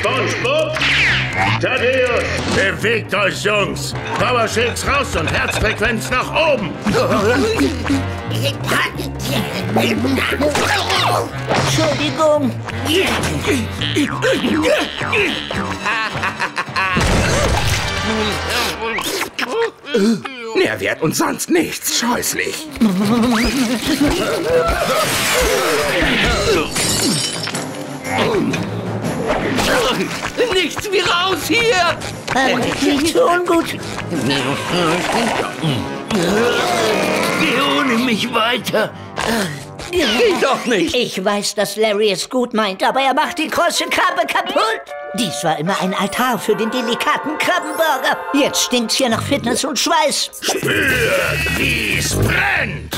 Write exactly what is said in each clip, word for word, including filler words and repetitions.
SpongeBob? Thaddeus, bewegt euch, Jungs! Power Shakes raus und Herzfrequenz nach oben! Entschuldigung. Nährwert und sonst nichts. Scheußlich. Nichts wie raus hier! Ähm, nicht so ungut. Geh ohne mich weiter. Geh doch nicht! Ich weiß, dass Larry es gut meint, aber er macht die große Krabbe kaputt. Dies war immer ein Altar für den delikaten Krabbenburger. Jetzt stinkt's hier nach Fitness und Schweiß. Spürt, wie's brennt!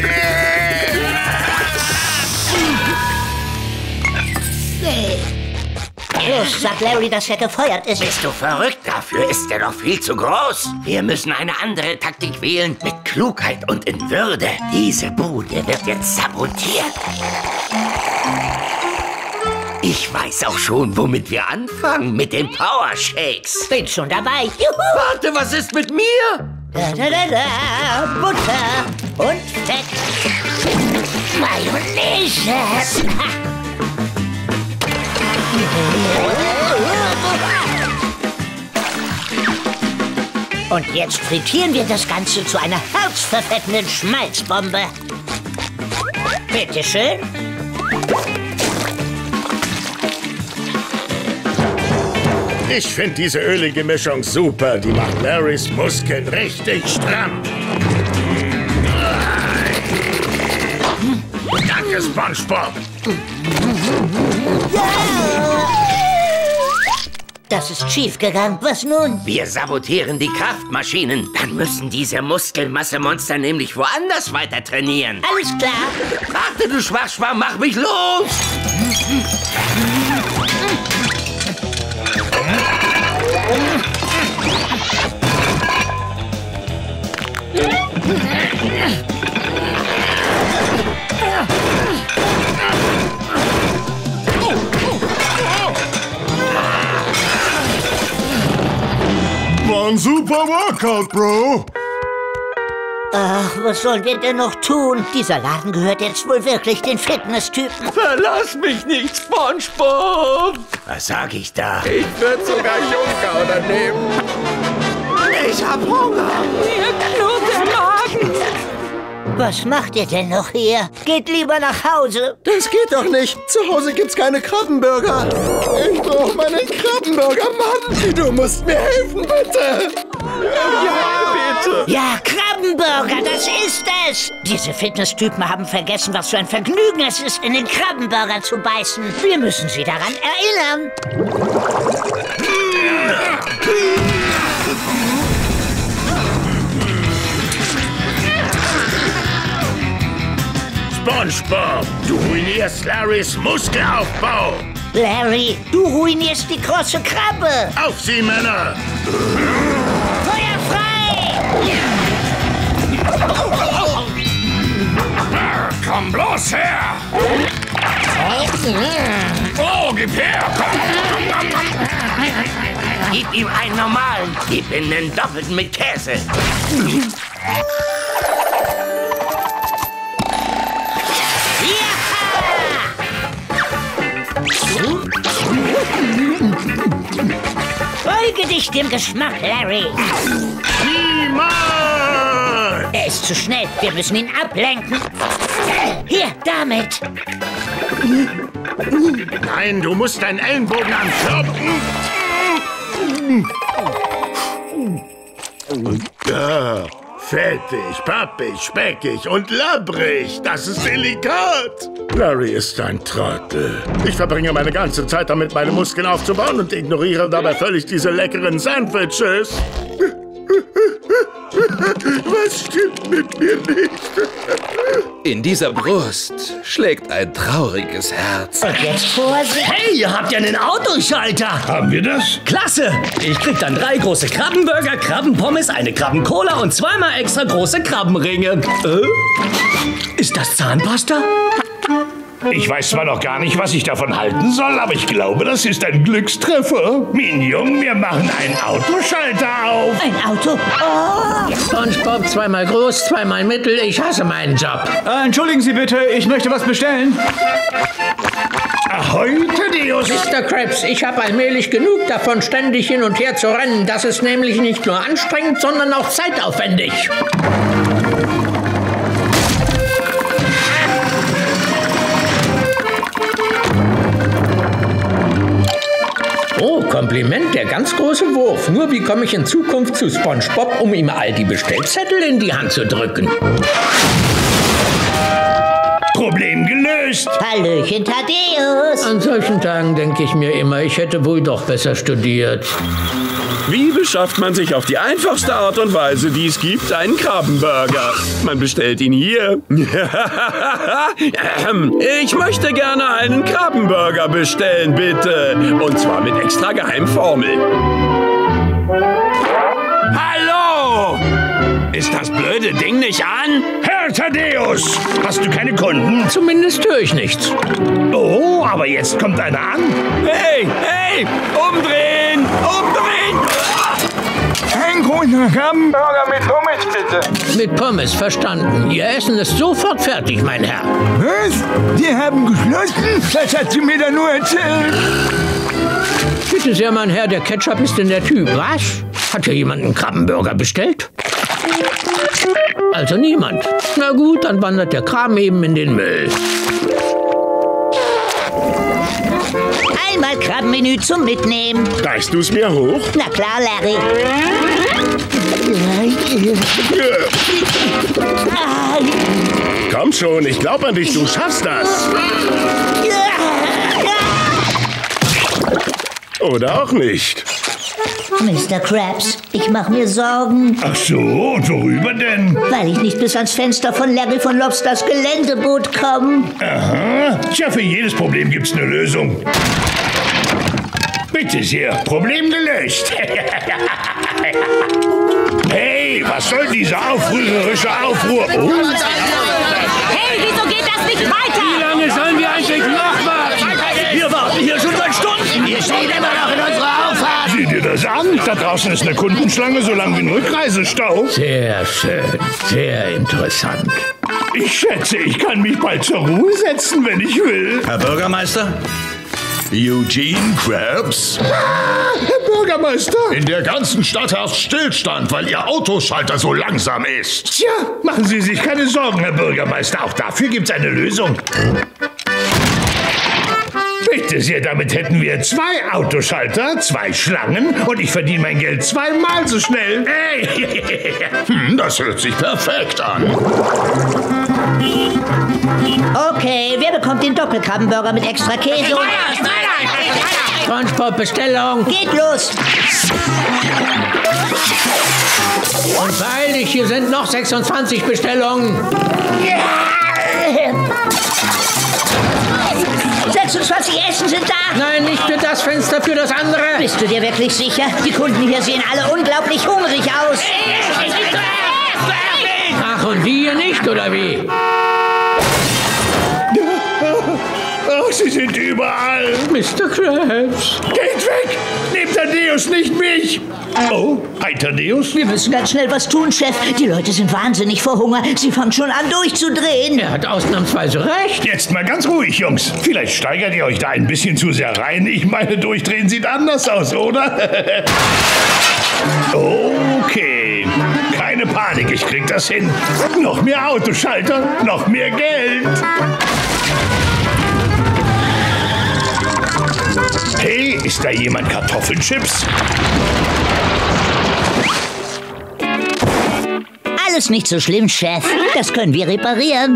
Los, sag Larry, dass er gefeuert ist. Bist du verrückt? Dafür ist er doch viel zu groß. Wir müssen eine andere Taktik wählen. Mit Klugheit und in Würde. Diese Bude wird jetzt sabotiert. Ich weiß auch schon, womit wir anfangen. Mit den Power Shakes. Bin schon dabei. Juhu. Warte, was ist mit mir? Da, da, da, da. Butter und Fett. Mayonnaise. Und jetzt frittieren wir das Ganze zu einer herzverfettenden Schmalzbombe. Bitte schön. Ich finde diese ölige Mischung super. Die macht Larrys Muskeln richtig stramm. Danke, SpongeBob. Das ist schief gegangen. Was nun? Wir sabotieren die Kraftmaschinen. Dann müssen diese Muskelmasse-Monster nämlich woanders weiter trainieren. Alles klar. Warte, du Schwachschwamm, mach mich los! War ein super Workout, Bro. Ach, was sollen wir denn noch tun? Dieser Laden gehört jetzt wohl wirklich den Fitnesstypen. Verlass mich nicht, SpongeBob! Was sag ich da? Ich würde sogar Jungauder nehmen. Ich hab Hunger. Mir knurrt der Magen. Was macht ihr denn noch hier? Geht lieber nach Hause. Das geht doch nicht. Zu Hause gibt's keine Krabbenburger. Ich brauche meinen Krabbenburger, Mann. Du musst mir helfen, bitte. Ja, bitte. Ja, Krabbenburger, das ist es. Diese Fitnesstypen haben vergessen, was für ein Vergnügen es ist, in den Krabbenburger zu beißen. Wir müssen sie daran erinnern. SpongeBob, du ruinierst Larrys Muskelaufbau. Larry, du ruinierst die große Krabbe. Auf sie, Männer! Feuer frei! Komm bloß her! Oh, gib her! Gib ihm einen normalen. Gib ihm einen doppelten mit Käse. Folge dich dem Geschmack, Larry. Niemals! Er ist zu schnell. Wir müssen ihn ablenken. Hier, damit. Nein, du musst deinen Ellenbogen ankloppen. Ja, fettig, pappig, speckig und labbrig. Das ist delikat. Larry ist ein Trottel. Ich verbringe meine ganze Zeit damit, meine Muskeln aufzubauen und ignoriere dabei völlig diese leckeren Sandwiches. Was stimmt mit mir nicht? In dieser Brust schlägt ein trauriges Herz. Und jetzt Vorsicht. Hey, ihr habt ja einen Autoschalter. Haben wir das? Klasse. Ich krieg dann drei große Krabbenburger, Krabbenpommes, eine Krabbencola und zweimal extra große Krabbenringe. Äh? Ist das Zahnpasta? Ich weiß zwar noch gar nicht, was ich davon halten soll, aber ich glaube, das ist ein Glückstreffer. Minion, wir machen einen Autoschalter auf. Ein Auto? Oh. SpongeBob, zweimal groß, zweimal mittel. Ich hasse meinen Job. Äh, entschuldigen Sie bitte, ich möchte was bestellen. Ahoi, Thaddeus. Mister Krabs, ich habe allmählich genug davon, ständig hin und her zu rennen. Das ist nämlich nicht nur anstrengend, sondern auch zeitaufwendig. Oh, Kompliment, der ganz große Wurf. Nur wie komme ich in Zukunft zu SpongeBob, um ihm all die Bestellzettel in die Hand zu drücken? Problem gelöst. Hallöchen, Thaddeus. An solchen Tagen denke ich mir immer, ich hätte wohl doch besser studiert. Wie beschafft man sich auf die einfachste Art und Weise, die es gibt, einen Krabbenburger? Man bestellt ihn hier. Ich möchte gerne einen Krabbenburger bestellen, bitte. Und zwar mit extra Geheimformel. Hallo! Ist das blöde Ding nicht an? Herr Thaddeus, hast du keine Kunden? Zumindest höre ich nichts. Oh, aber jetzt kommt einer an. Hey, hey, umdrehen, umdrehen! Ein großer Krabbenburger mit Pommes, bitte. Mit Pommes, verstanden. Ihr Essen ist sofort fertig, mein Herr. Was? Sie haben geschlossen? Das hat sie mir da nur erzählt. Bitte sehr, mein Herr, der Ketchup ist in der Tüte. Was? Hat hier jemand einen Krabbenburger bestellt? Also niemand. Na gut, dann wandert der Kram eben in den Müll. Einmal Krabbenmenü zum Mitnehmen. Reichst du es mir hoch? Na klar, Larry. Komm schon, ich glaube an dich, du schaffst das. Oder auch nicht. Mister Krabs, ich mache mir Sorgen. Ach so, und worüber denn? Weil ich nicht bis ans Fenster von Larry von Lobsters Geländeboot komme. Aha, tja, für jedes Problem gibt's eine Lösung. Bitte sehr, Problem gelöst. Hey, was soll dieser aufrührerische Aufruhr? Oh. Hey, wieso geht das nicht weiter? Wie lange sollen wir eigentlich noch warten? Wir warten hier schon seit Stunden. Wir stehen immer noch in unserer Auffahrt. Sieh dir das an. Da draußen ist eine Kundenschlange, so lang wie ein Rückreisestau. Sehr schön, sehr interessant. Ich schätze, ich kann mich bald zur Ruhe setzen, wenn ich will. Herr Bürgermeister? Eugene Krabs? Ah, Herr Bürgermeister! In der ganzen Stadt herrscht Stillstand, weil Ihr Autoschalter so langsam ist. Tja, machen Sie sich keine Sorgen, Herr Bürgermeister. Auch dafür gibt's eine Lösung. Bitte sehr, damit hätten wir zwei Autoschalter, zwei Schlangen und ich verdiene mein Geld zweimal so schnell. Hey. Hm, das hört sich perfekt an. Okay, wer bekommt den Doppelkrabbenburger mit extra Käse? SpongeBob, Bestellung. Geht los! Und beeil dich, hier sind noch sechsundzwanzig Bestellungen. sechsundzwanzig Essen sind da! Nein, nicht für das Fenster, für das andere. Bist du dir wirklich sicher? Die Kunden hier sehen alle unglaublich hungrig aus. Ach, und die hier nicht, oder wie? Ach, sie sind überall. Mister Krabs. Geht weg! Nehmt Thaddeus, nicht mich! Oh, hi Thaddeus. Wir müssen ganz schnell was tun, Chef. Die Leute sind wahnsinnig vor Hunger. Sie fangen schon an durchzudrehen. Er hat ausnahmsweise recht. Jetzt mal ganz ruhig, Jungs. Vielleicht steigert ihr euch da ein bisschen zu sehr rein. Ich meine, durchdrehen sieht anders aus, oder? Okay. Keine Panik, ich krieg das hin. Noch mehr Autoschalter, noch mehr Geld. Hey, ist da jemand Kartoffelchips? Alles nicht so schlimm, Chef. Das können wir reparieren.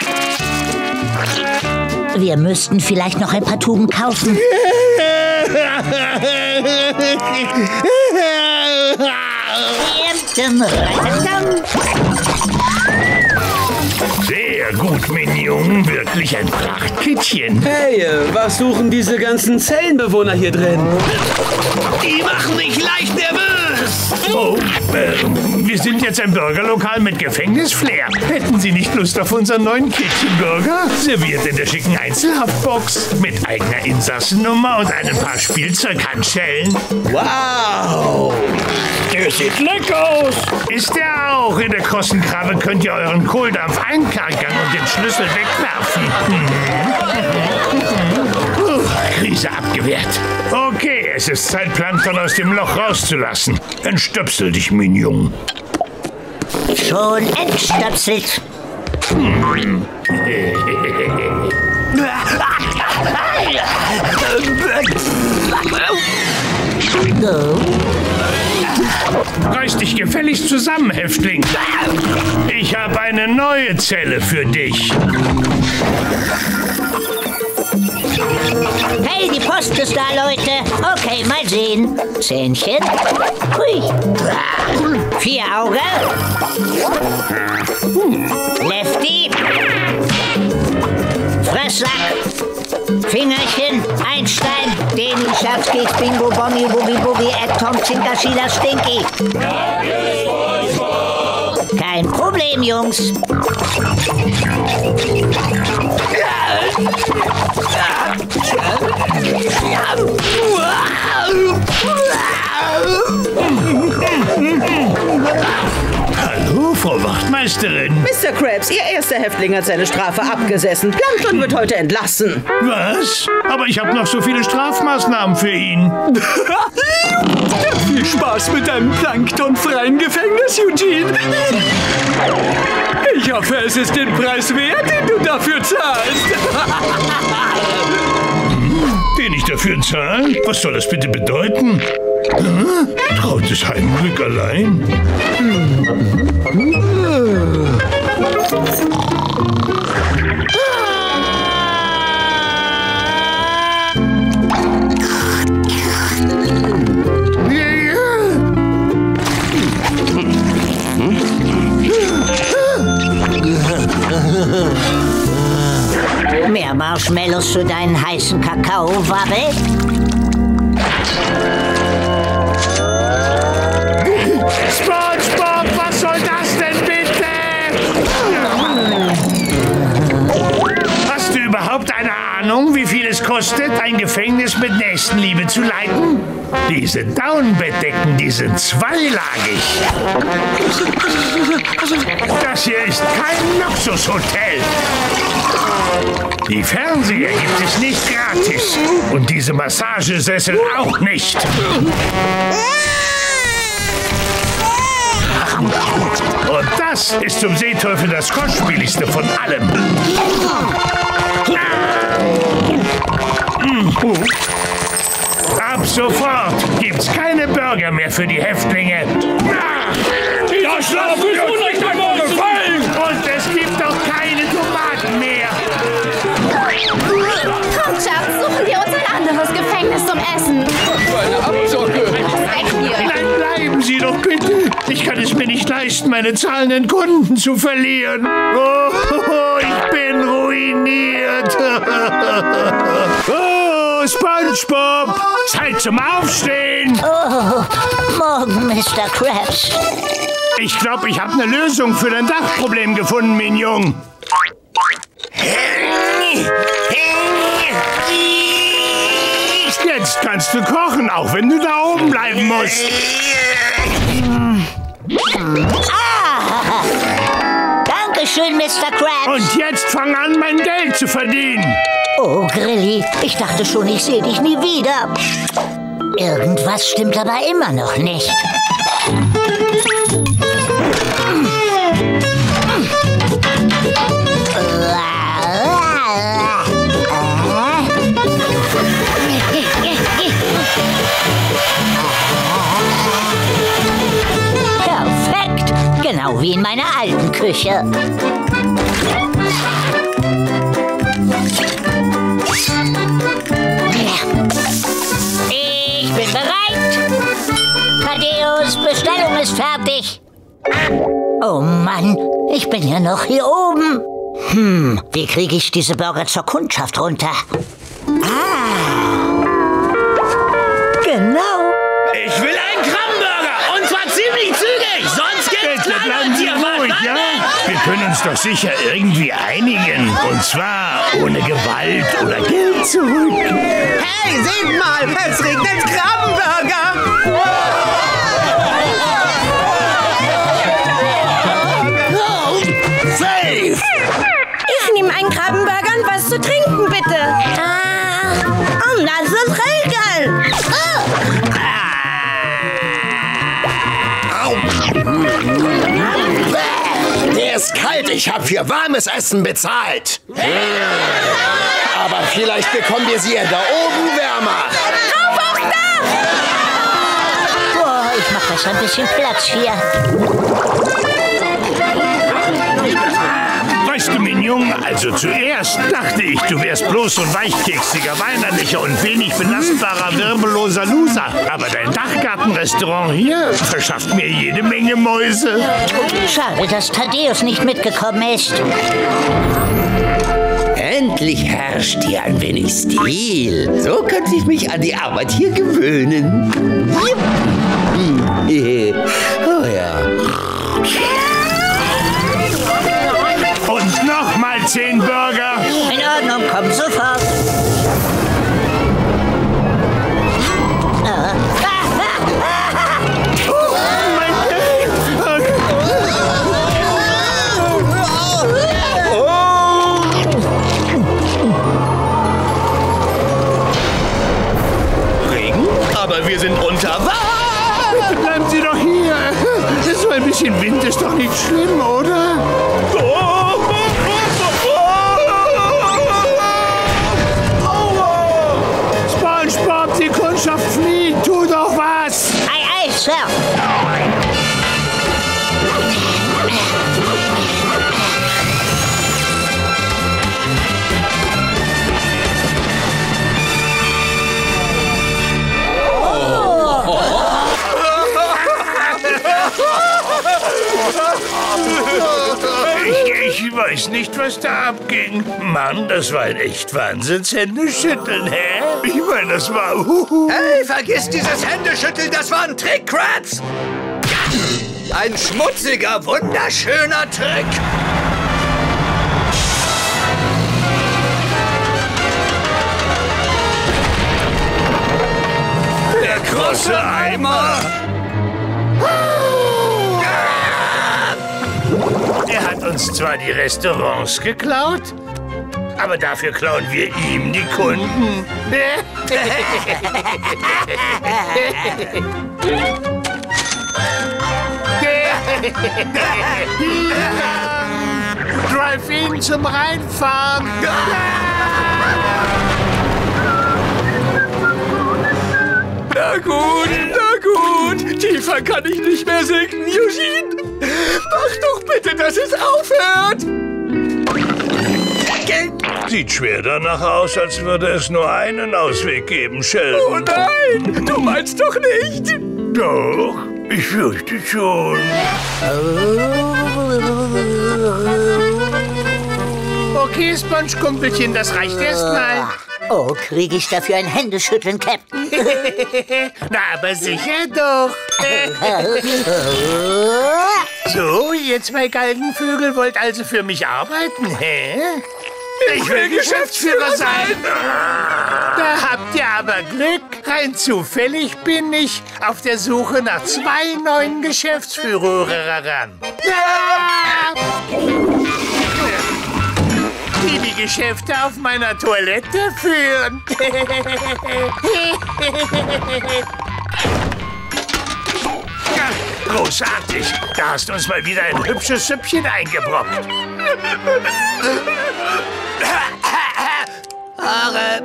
Wir müssten vielleicht noch ein paar Tuben kaufen. Sehr gut, Minion. Wirklich ein Prachtkittchen. Hey, was suchen diese ganzen Zellenbewohner hier drin? Die machen mich leicht nervös. Oh, Äh, wir sind jetzt ein Burgerlokal mit Gefängnisflair. Hätten Sie nicht Lust auf unseren neuen Kitchen-Burger? Serviert in der schicken Einzelhaftbox. Mit eigener Insassennummer und ein paar Spielzeughandschellen. Wow! Der sieht lecker aus! Ist der auch? In der krossen Krabbe könnt ihr euren Kohldampf einkankern und den Schlüssel wegwerfen. Puh, Krise abgewehrt. Okay, es ist Zeit, Plankton aus dem Loch rauszulassen. Entstöpsel dich, Mignon. Schon entstöpselt. Hm. Reiß dich gefälligst zusammen, Häftling. Ich habe eine neue Zelle für dich. Hey, die Post ist da, Leute. Okay, mal sehen. Zähnchen. Hui. Vier Augen. Lefty. Fresssack. Fingerchen. Einstein. Deni, Schatzkeks, Bingo, Bonnie, Boogie, Boogie, Ed, Tom, Zinker, Sheila, Stinky. Kein Problem, Jungs. Hallo, Frau Wachtmeisterin. Mister Krabs, Ihr erster Häftling hat seine Strafe abgesessen. Plankton wird heute entlassen. Was? Aber ich habe noch so viele Strafmaßnahmen für ihn. Viel Spaß mit deinem planktonfreien Gefängnis, Eugene. Ich hoffe, es ist den Preis wert, den du dafür zahlst. Den ich dafür zahle? Was soll das bitte bedeuten? Hm? Trautes Heimglück allein? Mehr Marshmallows für deinen heißen Kakao, Wabbel? SpongeBob, was soll das denn bitte? Hast du überhaupt eine Ahnung, wie viel es kostet, ein Gefängnis mit Nächstenliebe zu leiten? Diese Downbettdecken, die sind zweilagig. Das hier ist kein Luxushotel. Die Fernseher gibt es nicht gratis. Und diese Massagesessel auch nicht. Und das ist zum Seeteufel das kostspieligste von allem. Ab sofort gibt's keine Burger mehr für die Häftlinge. Ja, schlaf ist unrechtbar gefallen! Und es gibt auch keine Tomaten mehr. Komm, Schatz, suchen wir uns ein anderes Gefängnis zum Essen. Eine Abzocke. Nein, bleiben Sie doch bitte. Ich kann es mir nicht leisten, meine zahlenden Kunden zu verlieren. Oh, ich bin ruiniert. Oh, SpongeBob, Zeit zum Aufstehen. Oh, morgen, Mister Krabs. Ich glaube, ich habe eine Lösung für dein Dachproblem gefunden, Mignon. Jetzt kannst du kochen, auch wenn du da oben bleiben musst. Ah! Dankeschön, Mister Krabs. Und jetzt fang an, mein Geld zu verdienen. Oh, Grilli, ich dachte schon, ich sehe dich nie wieder. Irgendwas stimmt aber immer noch nicht. Perfekt, genau wie in meiner alten Küche. Ich bin bereit. Thaddeus, Bestellung ist fertig. Oh Mann, ich bin ja noch hier oben. Hm, wie kriege ich diese Burger zur Kundschaft runter? Ah, genau. Ich will einen Krabbenburger, und zwar ziemlich zügig. bleiben Sie ruhig, ja? Wir können uns doch sicher irgendwie einigen. Und zwar ohne Gewalt oder Geld zurück. Hey, seht mal, es regnet Krabbenburger. Safe! Ich nehme einen Krabbenburger und was zu trinken, bitte. Ah, und das ist Regeln. Der ist kalt, ich habe für warmes Essen bezahlt. Aber vielleicht bekommen wir sie ja da oben wärmer. Auf aufs Dach! Boah, ich mach das ein bisschen Platz hier. Weißt du, mein Junge, also zuerst dachte ich, du wärst bloß so ein weichkeksiger, weinerlicher und wenig belastbarer, wirbelloser Loser. Aber dein Dachgartenrestaurant hier verschafft mir jede Menge Mäuse. Schade, dass Thaddeus nicht mitgekommen ist. Endlich herrscht hier ein wenig Stil. So könnte ich mich an die Arbeit hier gewöhnen. Oh ja. Und nochmal zehn Burger. In Ordnung, komm sofort. Regen? Aber wir sind unter Wasser. Bitte bleiben Sie doch hier. So ein bisschen Wind ist doch nicht schlimm, oder? SpongeBob, die Kundschaft flieht. Tu doch was. Ei, ei, Sir. Ich, ich weiß nicht, was da abging. Mann, das war ein echt Wahnsinnshändeschütteln, hä? Ich meine, das war... Uhuhu. Hey, vergiss dieses Händeschütteln, das war ein Trick, Krabs. Ein schmutziger, wunderschöner Trick. Der große Eimer. Er hat uns zwar die Restaurants geklaut, aber dafür klauen wir ihm die Kunden. Drive-in zum Reinfahren. Na gut, na gut. Tiefer kann ich nicht mehr sinken, Eugene. Mach doch bitte, dass es aufhört. Sieht schwer danach aus, als würde es nur einen Ausweg geben, Sheldon. Oh nein, du meinst doch nicht? Doch, ich fürchte schon. Okay, Sponge-Kumpelchen, das reicht erstmal. Oh, kriege ich dafür ein Händeschütteln, Captain? Na, aber sicher doch. So, ihr zwei Galgenvögel wollt also für mich arbeiten, hä? Ich will Geschäftsführer sein. Da habt ihr aber Glück. Rein zufällig bin ich auf der Suche nach zwei neuen Geschäftsführern. Die die Geschäfte auf meiner Toilette führen. Ja, großartig. Da hast du uns mal wieder ein hübsches Süppchen eingebrockt. Haare.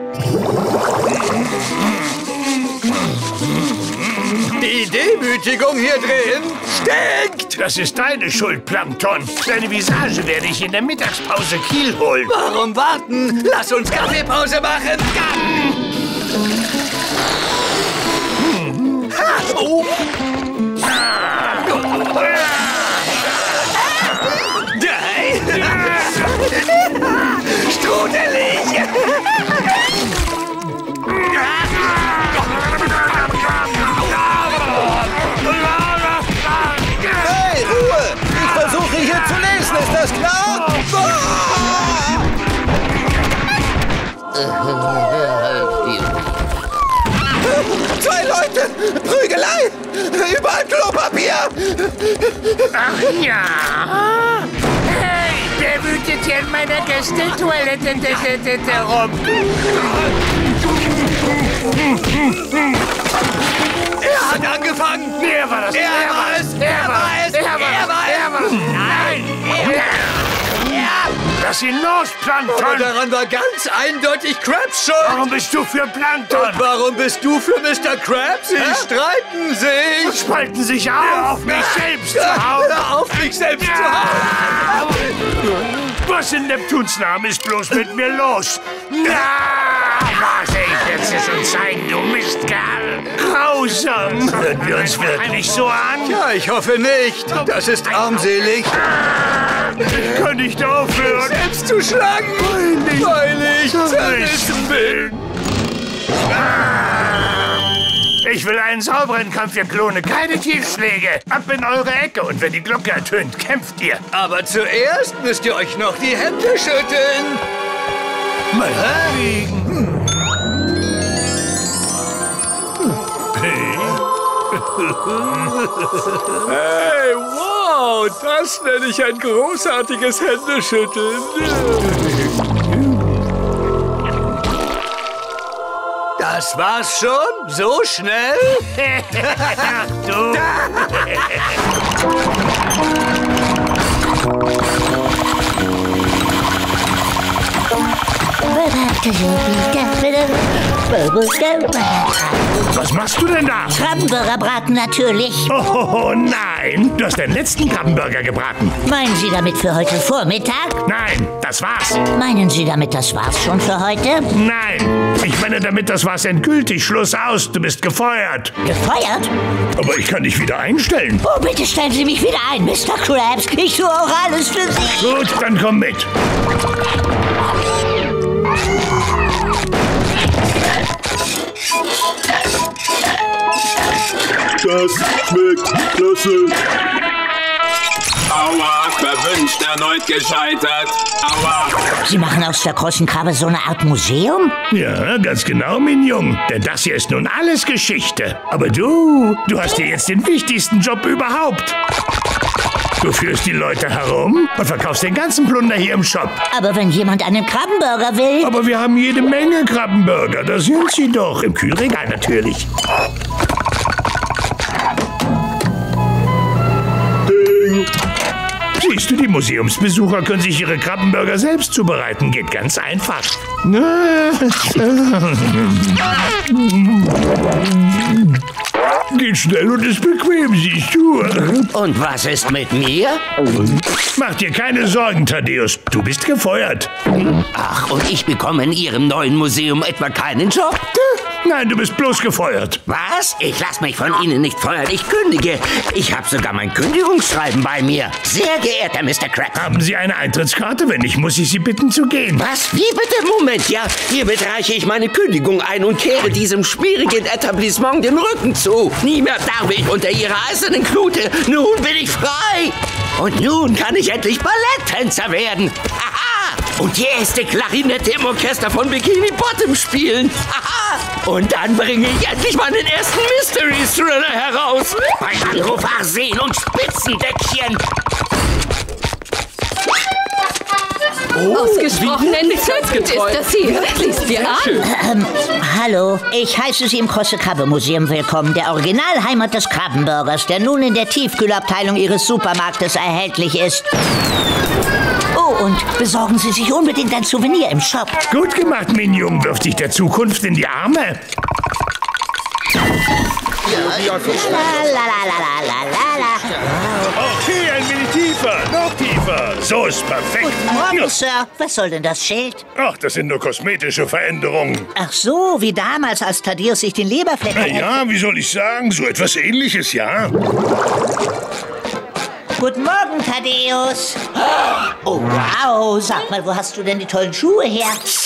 Die Demütigung hier drin stinkt. Das ist deine Schuld, Plankton. Deine Visage werde ich in der Mittagspause Kiel holen. Warum warten? Lass uns Kaffeepause machen. Ha, oh. Drei. Strudelig. Hey, Ruhe! Zwei Leute! Prügelei! Überall Klopapier! Ach ja! Hey, wer wütet hier in meiner Gästetoilette rum? Er hat angefangen! Er war das! Er war es! Er war es! Er war es! Er war es! Nein! Lass ihn los, Plankton! Aber daran war ganz eindeutig Krabs schuld! Warum bist du für Plankton? Und warum bist du für Mister Krabs? Sie Hä? streiten sich! Und spalten sich auf! Hör auf mich selbst zu hauen! Hör auf mich selbst zu hauen! Was in Neptuns Namen ist bloß mit mir los? Na, warte, ich werde es dir schon zeigen, du Mistkerl! Grausam! Hören wir uns wirklich so an? Ja, ich hoffe nicht. Das ist armselig. Ich kann nicht aufhören, selbst zu schlagen, weil ich, weil ich zerrissen bin. Ich will einen sauberen Kampf, ihr Klone, keine Tiefschläge. Ab in eure Ecke und wenn die Glocke ertönt, kämpft ihr. Aber zuerst müsst ihr euch noch die Hände schütteln. Mal kriegen. Hey, wow, das nenne ich ein großartiges Händeschütteln. Das war's schon? So schnell? Ach du. Was machst du denn da? Krabbenburger braten natürlich. Oh nein, du hast den letzten Krabbenburger gebraten. Meinen Sie damit für heute Vormittag? Nein, das war's. Meinen Sie damit, das war's schon für heute? Nein, ich meine damit, das war's endgültig. Schluss aus, du bist gefeuert. Gefeuert? Aber ich kann dich wieder einstellen. Oh, bitte stellen Sie mich wieder ein, Mister Krabs. Ich tue auch alles für Sie. Gut, dann komm mit. Das schmeckt klasse. Aua, verwünscht, erneut gescheitert. Aua. Sie machen aus der großen Krabbe so eine Art Museum? Ja, ganz genau, Mignon. Denn das hier ist nun alles Geschichte. Aber du, du hast hier jetzt den wichtigsten Job überhaupt. Du führst die Leute herum und verkaufst den ganzen Plunder hier im Shop. Aber wenn jemand einen Krabbenburger will... Aber wir haben jede Menge Krabbenburger. Da sind sie doch. Im Kühlregal natürlich. Ding. Siehst du, die Museumsbesucher können sich ihre Krabbenburger selbst zubereiten. Geht ganz einfach. Geht schnell und ist bequem, siehst du. Und was ist mit mir? Mach dir keine Sorgen, Thaddeus. Du bist gefeuert. Ach, und ich bekomme in Ihrem neuen Museum etwa keinen Job? Nein, du bist bloß gefeuert. Was? Ich lasse mich von Ihnen nicht feuern. Ich kündige. Ich habe sogar mein Kündigungsschreiben bei mir. Sehr geehrter Mister Krabs. Haben Sie eine Eintrittskarte? Wenn nicht, muss ich Sie bitten zu gehen. Was? Wie bitte? Moment, ja. Hiermit reiche ich meine Kündigung ein und kehre diesem schwierigen Etablissement den Rücken zu. Nie mehr darf ich unter Ihrer eisernen Knute. Nun bin ich frei. Und nun kann ich endlich Balletttänzer werden. Aha! Und die erste Klarinette im Orchester von Bikini Bottom spielen. Aha! Und dann bringe ich endlich meinen ersten Mystery-Thriller heraus. Bei Anruf Arsen und Spitzendeckchen. Oh, ausgesprochen entzückend ist das hier. Lies dir an. Ähm, hallo, ich heiße Sie im Große Krabbe Museum willkommen, der Originalheimat des Krabbenburgers, der nun in der Tiefkühlabteilung Ihres Supermarktes erhältlich ist. Oh, und besorgen Sie sich unbedingt ein Souvenir im Shop. Gut gemacht, Mignon. Wirf dich der Zukunft in die Arme. Okay, ein wenig tiefer. Noch tiefer. So ist perfekt. Guten Morgen, Sir. Was soll denn das Schild? Ach, das sind nur kosmetische Veränderungen. Ach so, wie damals, als Thaddeus sich den Leberfleck... Na ja, wie soll ich sagen? So etwas Ähnliches, ja. Guten Morgen, Thaddeus. Oh, wow. Sag mal, wo hast du denn die tollen Schuhe her?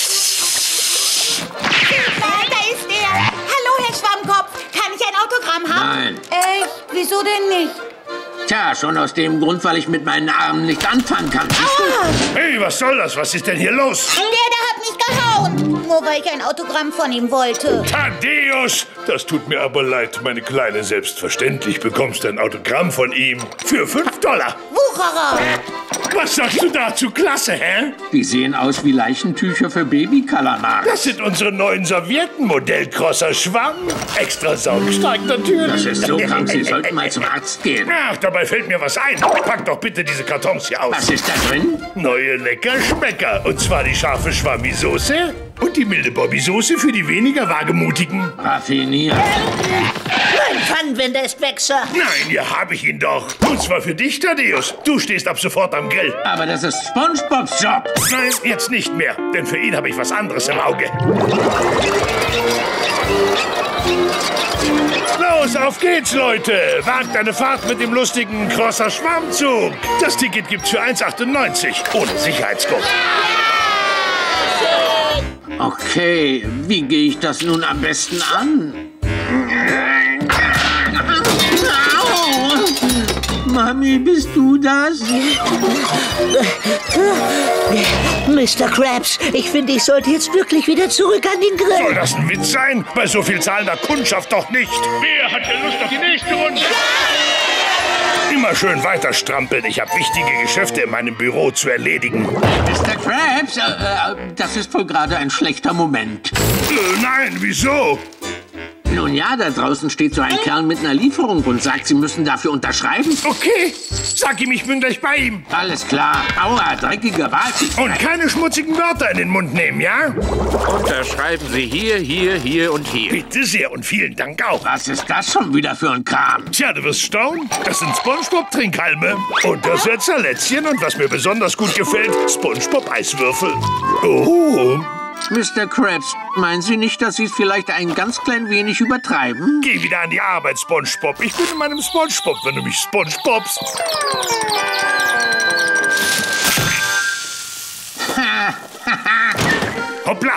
Da ist er. Hallo, Herr Schwammkopf. Kann ich ein Autogramm haben? Nein. Echt? Wieso denn nicht? Tja, schon aus dem Grund, weil ich mit meinen Armen nicht anfangen kann. Ah. Hey, was soll das? Was ist denn hier los? Der, der hat mich gehauen. Nur weil ich ein Autogramm von ihm wollte. Thaddeus, das tut mir aber leid, meine Kleine. Selbstverständlich bekommst du ein Autogramm von ihm für fünf Dollar. Wucherer! Was sagst du dazu? Klasse, hä? Die sehen aus wie Leichentücher für Babykalamars. Das sind unsere neuen Servietten, Modellcrosser Schwamm. Extra saugenstark natürlich. Das ist so krank, Sie sollten mal zum Arzt gehen. Ach, dabei fällt mir was ein. Pack doch bitte diese Kartons hier aus. Was ist da drin? Neue Leckerschmecker. Und zwar die scharfe Schwammi-Soße und die milde Bobby-Soße für die weniger Wagemutigen. Raffiniert. Mein Pfannenwender ist weg, Sir. Nein, hier habe ich ihn doch. Und zwar für dich, Thaddeus. Du stehst ab sofort am Grill. Aber das ist SpongeBobs Job. Nein, jetzt nicht mehr. Denn für ihn habe ich was anderes im Auge. Los, auf geht's, Leute! Wagt eine Fahrt mit dem lustigen Crosser Schwammzug. Das Ticket gibt's für eins achtundneunzig, ohne Sicherheitsgurt. Okay, wie gehe ich das nun am besten an? Au! Mami, bist du das? Mister Krabs, ich finde, ich sollte jetzt wirklich wieder zurück an den Grill. Soll das ein Witz sein? Bei so viel zahlender Kundschaft doch nicht. Wer hat denn Lust auf die nächste Runde? Immer schön weiter strampeln. Ich habe wichtige Geschäfte in meinem Büro zu erledigen. Mister Krabs, äh, äh, das ist wohl gerade ein schlechter Moment. Äh, nein, wieso? Nun ja, da draußen steht so ein Kerl mit einer Lieferung und sagt, Sie müssen dafür unterschreiben. Okay, sag ihm, ich bin gleich bei ihm. Alles klar. Aua, dreckiger Bart. Und keine schmutzigen Wörter in den Mund nehmen, ja? Unterschreiben Sie hier, hier, hier und hier. Bitte sehr und vielen Dank auch. Was ist das schon wieder für ein Kram? Tja, du wirst staunen. Das sind SpongeBob-Trinkhalme. Untersetzer, Lätzchen und was mir besonders gut gefällt, SpongeBob-Eiswürfel. Oh. Mister Krabs, meinen Sie nicht, dass Sie es vielleicht ein ganz klein wenig übertreiben? Geh wieder an die Arbeit, SpongeBob. Ich bin in meinem SpongeBob, wenn du mich SpongeBobst. Hoppla!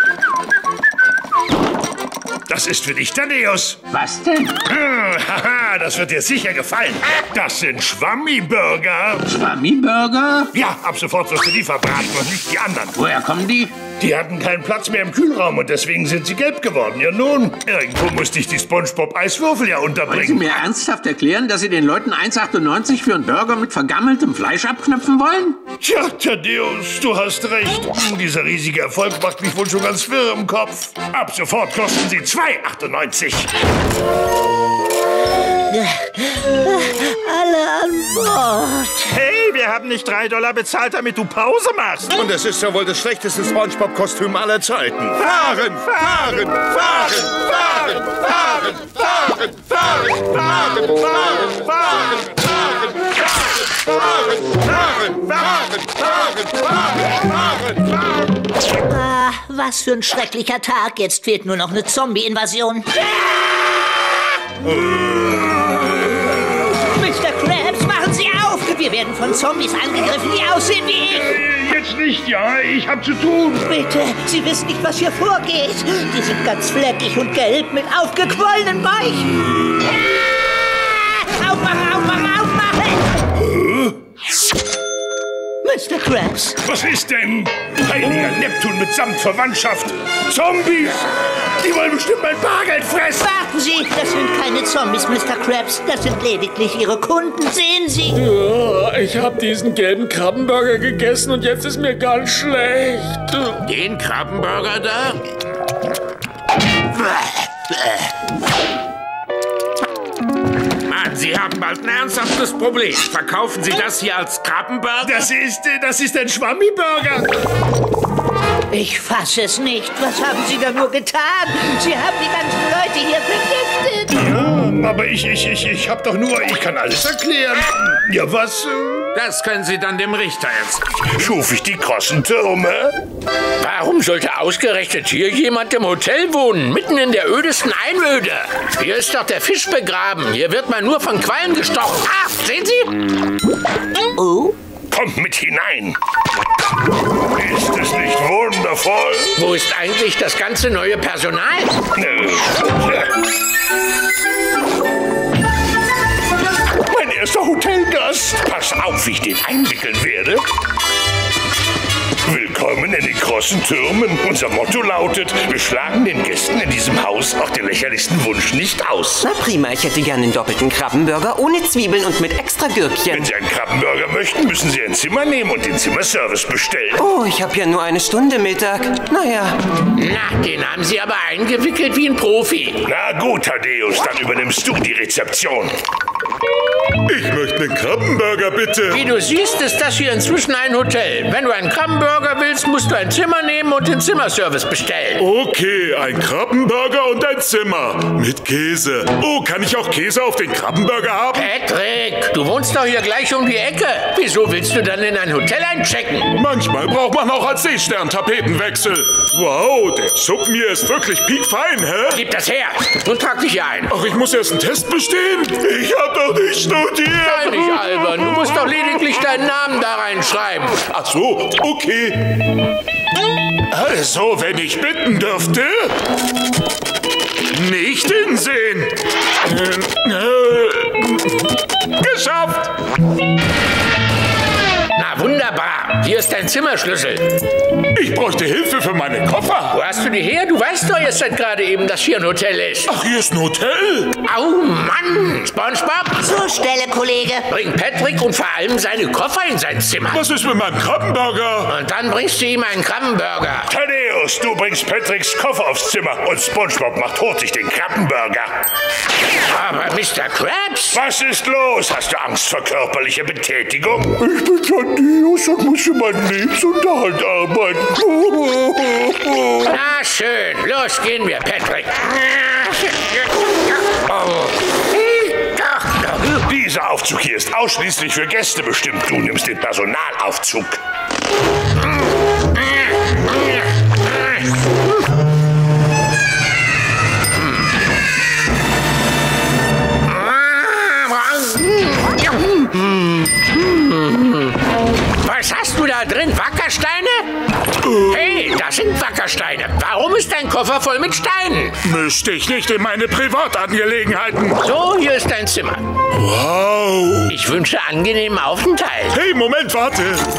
Das ist für dich, Thaddeus. Was denn? Hm, haha, das wird dir sicher gefallen. Das sind Schwammi-Burger. Schwammi-Burger? Ja, ab sofort wirst du die verbraten und nicht die anderen. Woher kommen die? Die hatten keinen Platz mehr im Kühlraum und deswegen sind sie gelb geworden. Ja nun, irgendwo musste ich die SpongeBob-Eiswürfel ja unterbringen. Wollen Sie mir ernsthaft erklären, dass Sie den Leuten eins achtundneunzig für einen Burger mit vergammeltem Fleisch abknöpfen wollen? Tja, Thaddeus, du hast recht. Dieser riesige Erfolg macht mich wohl schon ganz wirr im Kopf. Ab sofort kosten sie zwei achtundneunzig. Alle an Bord. Hey, wir haben nicht drei Dollar bezahlt, damit du Pause machst. Und es ist ja wohl das schlechteste SpongeBob-Kostüm aller Zeiten. Fahren, fahren, fahren, fahren, fahren, fahren, fahren, fahren, fahren, fahren, fahren, fahren, fahren, fahren, fahren, fahren. Ah, was für ein schrecklicher Tag. Jetzt fehlt nur noch eine Zombie-Invasion. Mister Krabs, machen Sie auf! Wir werden von Zombies angegriffen, die aussehen wie ich! Jetzt nicht, ja? Ich hab zu tun. Bitte, Sie wissen nicht, was hier vorgeht. Die sind ganz fleckig und gelb mit aufgequollenen Bäuchen. Ah! Aufmachen, aufmachen, aufmachen! Mister Krabs. Was ist denn? Heiliger Neptun mitsamt Verwandtschaft. Zombies! Die wollen bestimmt mein Bargeld fressen. Warten Sie, das sind keine Zombies, Mister Krabs. Das sind lediglich Ihre Kunden. Sehen Sie. Ja, ich habe diesen gelben Krabbenburger gegessen und jetzt ist mir ganz schlecht. Den Krabbenburger da? Mann, Sie haben bald ein ernsthaftes Problem. Verkaufen Sie das hier als Krabbenburger? Das ist, das ist ein Schwammi-Burger. Ich fasse es nicht. Was haben Sie da nur getan? Sie haben die ganzen Leute hier vergiftet. Ja, aber ich, ich, ich, ich hab doch nur... Ich kann alles erklären. Ja, was? Das können Sie dann dem Richter erzählen. Schuf ich die krossen Türme? Warum sollte ausgerechnet hier jemand im Hotel wohnen? Mitten in der ödesten Einöde. Hier ist doch der Fisch begraben. Hier wird man nur von Quallen gestochen. Ah, sehen Sie? Oh? Kommt mit hinein. Ist es nicht wundervoll? Wo ist eigentlich das ganze neue Personal? Mein erster Hotelgast. Pass auf, wie ich den einwickeln werde. Willkommen Willkommen in den großen Türmen. Unser Motto lautet, wir schlagen den Gästen in diesem Haus auch den lächerlichsten Wunsch nicht aus. Na prima, ich hätte gerne einen doppelten Krabbenburger ohne Zwiebeln und mit extra Gürkchen. Wenn Sie einen Krabbenburger möchten, müssen Sie ein Zimmer nehmen und den Zimmerservice bestellen. Oh, ich habe ja nur eine Stunde Mittag. Naja. Na, den haben Sie aber eingewickelt wie ein Profi. Na gut, Thaddeus, dann übernimmst du die Rezeption. Ich möchte einen Krabbenburger, bitte. Wie du siehst, ist das hier inzwischen ein Hotel. Wenn du einen Krabbenburger willst, musst du ein Zimmer nehmen und den Zimmerservice bestellen. Okay, ein Krabbenburger und ein Zimmer. Mit Käse. Oh, kann ich auch Käse auf den Krabbenburger haben? Patrick, du wohnst doch hier gleich um die Ecke. Wieso willst du dann in ein Hotel einchecken? Manchmal braucht man auch als Seestern Tapetenwechsel. Wow, der Suppen hier ist wirklich piekfein, hä? Gib das her und trag dich hier ein. Ach, ich muss erst einen Test bestehen? Ich hab doch nicht studiert. Sei nicht albern, du musst doch lediglich deinen Namen da reinschreiben. Ach so, okay. Also, wenn ich bitten dürfte... Nicht hinsehen. Äh, äh, geschafft. Na wunderbar, hier ist dein Zimmerschlüssel. Ich bräuchte Hilfe für meine Koffer. Wo hast du die her? Du weißt doch jetzt seit gerade eben, dass hier ein Hotel ist. Ach, hier ist ein Hotel? Au Mann, SpongeBob. Zur Stelle, Kollege. Bring Patrick und vor allem seine Koffer in sein Zimmer. Was ist mit meinem Krabbenburger? Und dann bringst du ihm einen Krabbenburger. Thaddeus, du bringst Patricks Koffer aufs Zimmer und SpongeBob macht hurtig den Krabbenburger. Aber Mister Krabs? Was ist los? Hast du Angst vor körperlicher Betätigung? Ich bin Thaddeus und muss für meinen Lebensunterhalt arbeiten. Na schön, los gehen wir, Patrick. Oh. Dieser Aufzug hier ist ausschließlich für Gäste bestimmt. Du nimmst den Personalaufzug. Was hast du da drin? Wackersteine? Hey, das sind Wackersteine. Warum ist dein Koffer voll mit Steinen? Misch dich nicht in meine Privatangelegenheiten. So, hier ist dein Zimmer. Wow. Ich wünsche angenehmen Aufenthalt. Hey, Moment, warte.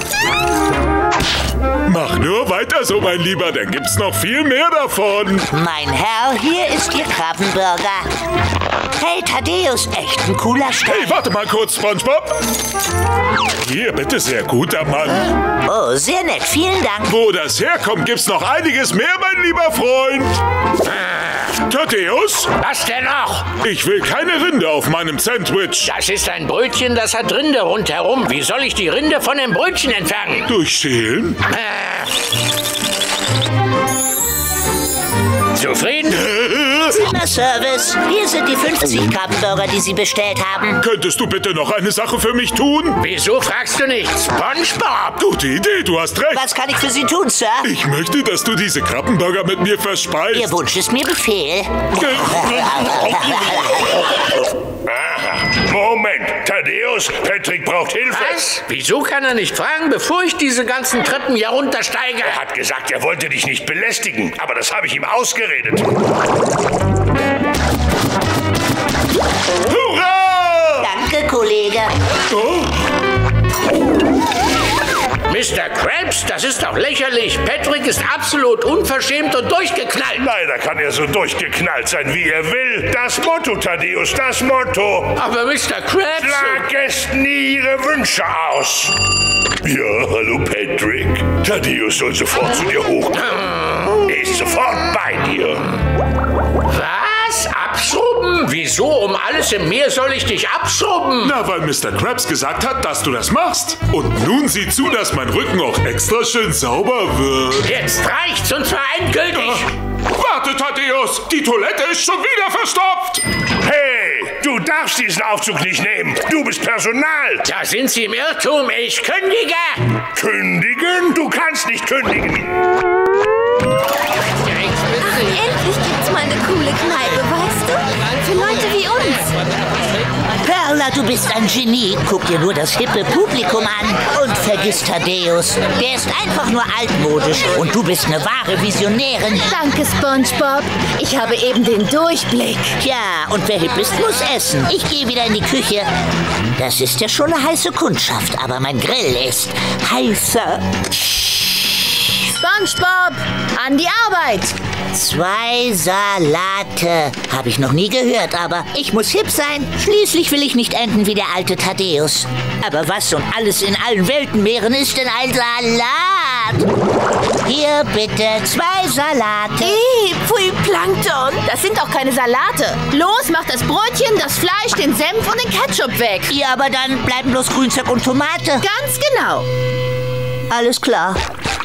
Mach nur weiter so, mein Lieber, dann gibt's noch viel mehr davon. Mein Herr, hier ist Ihr Krabbenburger. Hey, Thaddeus, echt ein cooler Stein. Hey, warte mal kurz, SpongeBob. Hier, bitte, sehr guter Mann. Oh, sehr nett, vielen Dank. Wo das herkommt, gibt's noch einiges mehr, mein lieber Freund. Ah. Thaddeus? Was denn noch? Ich will keine Rinde auf meinem Sandwich. Das ist ein Brötchen, das hat Rinde rundherum. Wie soll ich die Rinde von dem Brötchen entfernen? Durch Schälen? Ah. Zufrieden? Zimmerservice. Hier sind die fünfzig Krabbenburger, die Sie bestellt haben. Könntest du bitte noch eine Sache für mich tun? Wieso fragst du nicht? SpongeBob! Gute Idee, du hast recht. Was kann ich für Sie tun, Sir? Ich möchte, dass du diese Krabbenburger mit mir verspeist. Ihr Wunsch ist mir Befehl. Aha. Moment, Thaddeus, Patrick braucht Hilfe. Was? Wieso kann er nicht fragen, bevor ich diese ganzen Treppen hier runtersteige? Er hat gesagt, er wollte dich nicht belästigen, aber das habe ich ihm ausgeredet. Hurra! Danke, Kollege. Oh. Mister Krabs, das ist doch lächerlich. Patrick ist absolut unverschämt und durchgeknallt. Leider kann er so durchgeknallt sein, wie er will. Das Motto, Thaddeus, das Motto. Aber Mister Krabs... Schlag Gästen nie ihre Wünsche aus. Ja, hallo Patrick. Thaddeus soll sofort zu dir hochkommen. Er ist sofort bei dir. Was? Abschrubben? Wieso um alles im Meer soll ich dich abschrubben? Na, weil Mister Krabs gesagt hat, dass du das machst. Und nun sieh zu, dass mein Rücken auch extra schön sauber wird. Jetzt reicht's, und zwar endgültig. Ach, warte, Thaddeus, die Toilette ist schon wieder verstopft. Hey, du darfst diesen Aufzug nicht nehmen. Du bist Personal. Da sind Sie im Irrtum. Ich kündige. Kündigen? Du kannst nicht kündigen. Ach, endlich gibt's mal eine coole Kneipe, weißt du? Für Leute wie uns. Perla, du bist ein Genie. Guck dir nur das hippe Publikum an. Und vergiss Thaddeus. Der ist einfach nur altmodisch. Und du bist eine wahre Visionärin. Danke, SpongeBob. Ich habe eben den Durchblick. Ja, und wer hip ist, muss essen. Ich gehe wieder in die Küche. Das ist ja schon eine heiße Kundschaft, aber mein Grill ist heißer. SpongeBob, an die Arbeit! Zwei Salate. Habe ich noch nie gehört, aber ich muss hip sein. Schließlich will ich nicht enden wie der alte Thaddäus. Aber was um alles in allen Weltenmeeren ist denn ein Salat? Hier bitte zwei Salate. Ih, pfui Plankton. Das sind doch keine Salate. Los, mach das Brötchen, das Fleisch, den Senf und den Ketchup weg. Ja, aber dann bleiben bloß Grünzeug und Tomate. Ganz genau. Alles klar.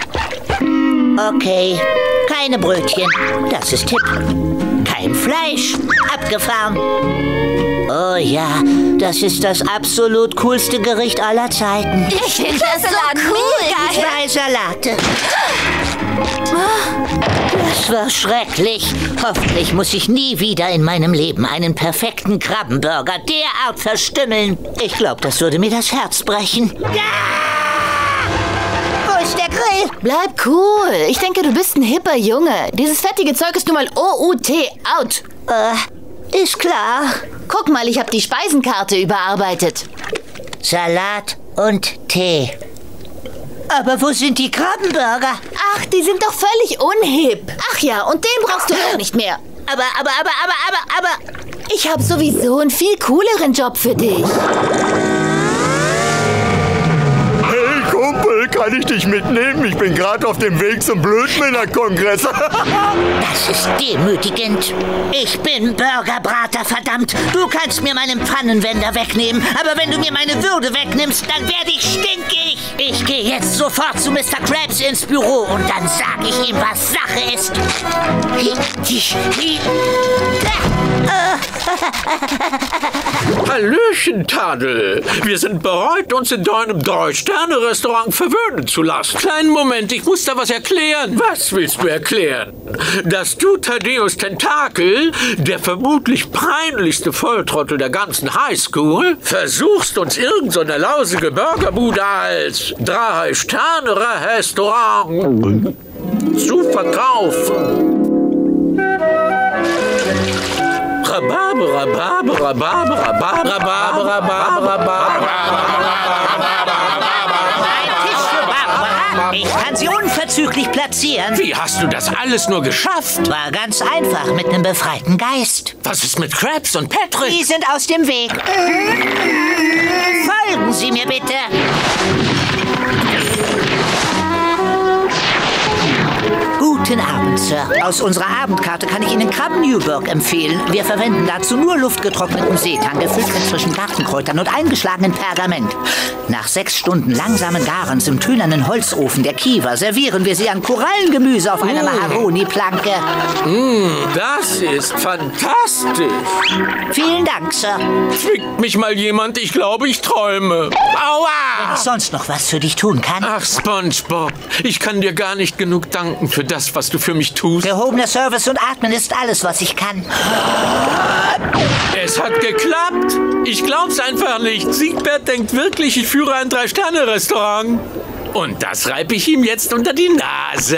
Okay, keine Brötchen. Das ist Tipp. Kein Fleisch. Abgefahren. Oh ja, das ist das absolut coolste Gericht aller Zeiten. Ich finde das Salat mega. Zwei Salate. Das war schrecklich. Hoffentlich muss ich nie wieder in meinem Leben einen perfekten Krabbenburger derart verstümmeln. Ich glaube, das würde mir das Herz brechen. Wo ist der Grill? Bleib cool. Ich denke, du bist ein hipper Junge. Dieses fettige Zeug ist nun mal O U T, out. Äh, ist klar. Guck mal, ich habe die Speisenkarte überarbeitet. Salat und Tee. Aber wo sind die Krabbenburger? Ach, die sind doch völlig unhip. Ach ja, und den brauchst du auch nicht mehr. Aber, aber, aber, aber, aber, aber... Ich habe sowieso einen viel cooleren Job für dich. Hey Kumpel, kann ich dich mitnehmen? Ich bin gerade auf dem Weg zum Blödmännerkongress. Das ist demütigend. Ich bin Burgerbrater, verdammt. Du kannst mir meinen Pfannenwender wegnehmen, aber wenn du mir meine Würde wegnimmst, dann werde ich stinkig. Ich gehe jetzt sofort zu Mister Krabs ins Büro und dann sage ich ihm, was Sache ist. Hallöchen, Tadel. Wir sind bereit, uns in deinem Drei-Sterne-Restaurant verwöhnen zu lassen. Kleinen Moment, ich muss da was erklären. Was willst du erklären? Dass du, Thaddäus Tentakel, der vermutlich peinlichste Volltrottel der ganzen Highschool, versuchst, uns irgendeine lausige Burgerbude als Drei-Sterne-Restaurant zu verkaufen. Rhabarber, Rhabarber, Rhabarber, Rhabarber, Rhabarber, Rhabarber, Ich kann sie unverzüglich platzieren. Wie hast du das alles nur geschafft? War ganz einfach, mit einem befreiten Geist. Was ist mit Krabs und Patrick? Die sind aus dem Weg. Folgen Sie mir bitte. Guten Abend, Sir. Aus unserer Abendkarte kann ich Ihnen Krabben Newburg empfehlen. Wir verwenden dazu nur luftgetrockneten Seetang, gefüllt mit frischen Gartenkräutern und eingeschlagenen Pergament. Nach sechs Stunden langsamen Garens im tönernen Holzofen der Kiva servieren wir sie an Korallengemüse auf einer Mahagoni-Planke. Mm, das ist fantastisch. Vielen Dank, Sir. Fickt mich mal jemand, ich glaube, ich träume. Aua! Wenn ich sonst noch was für dich tun kann. Ach, SpongeBob, ich kann dir gar nicht genug danken für das, was du für mich tust. Gehobener Service und Atmen ist alles, was ich kann. Es hat geklappt. Ich glaub's einfach nicht. Siegbert denkt wirklich, ich führe ein Drei-Sterne-Restaurant. Und das reibe ich ihm jetzt unter die Nase.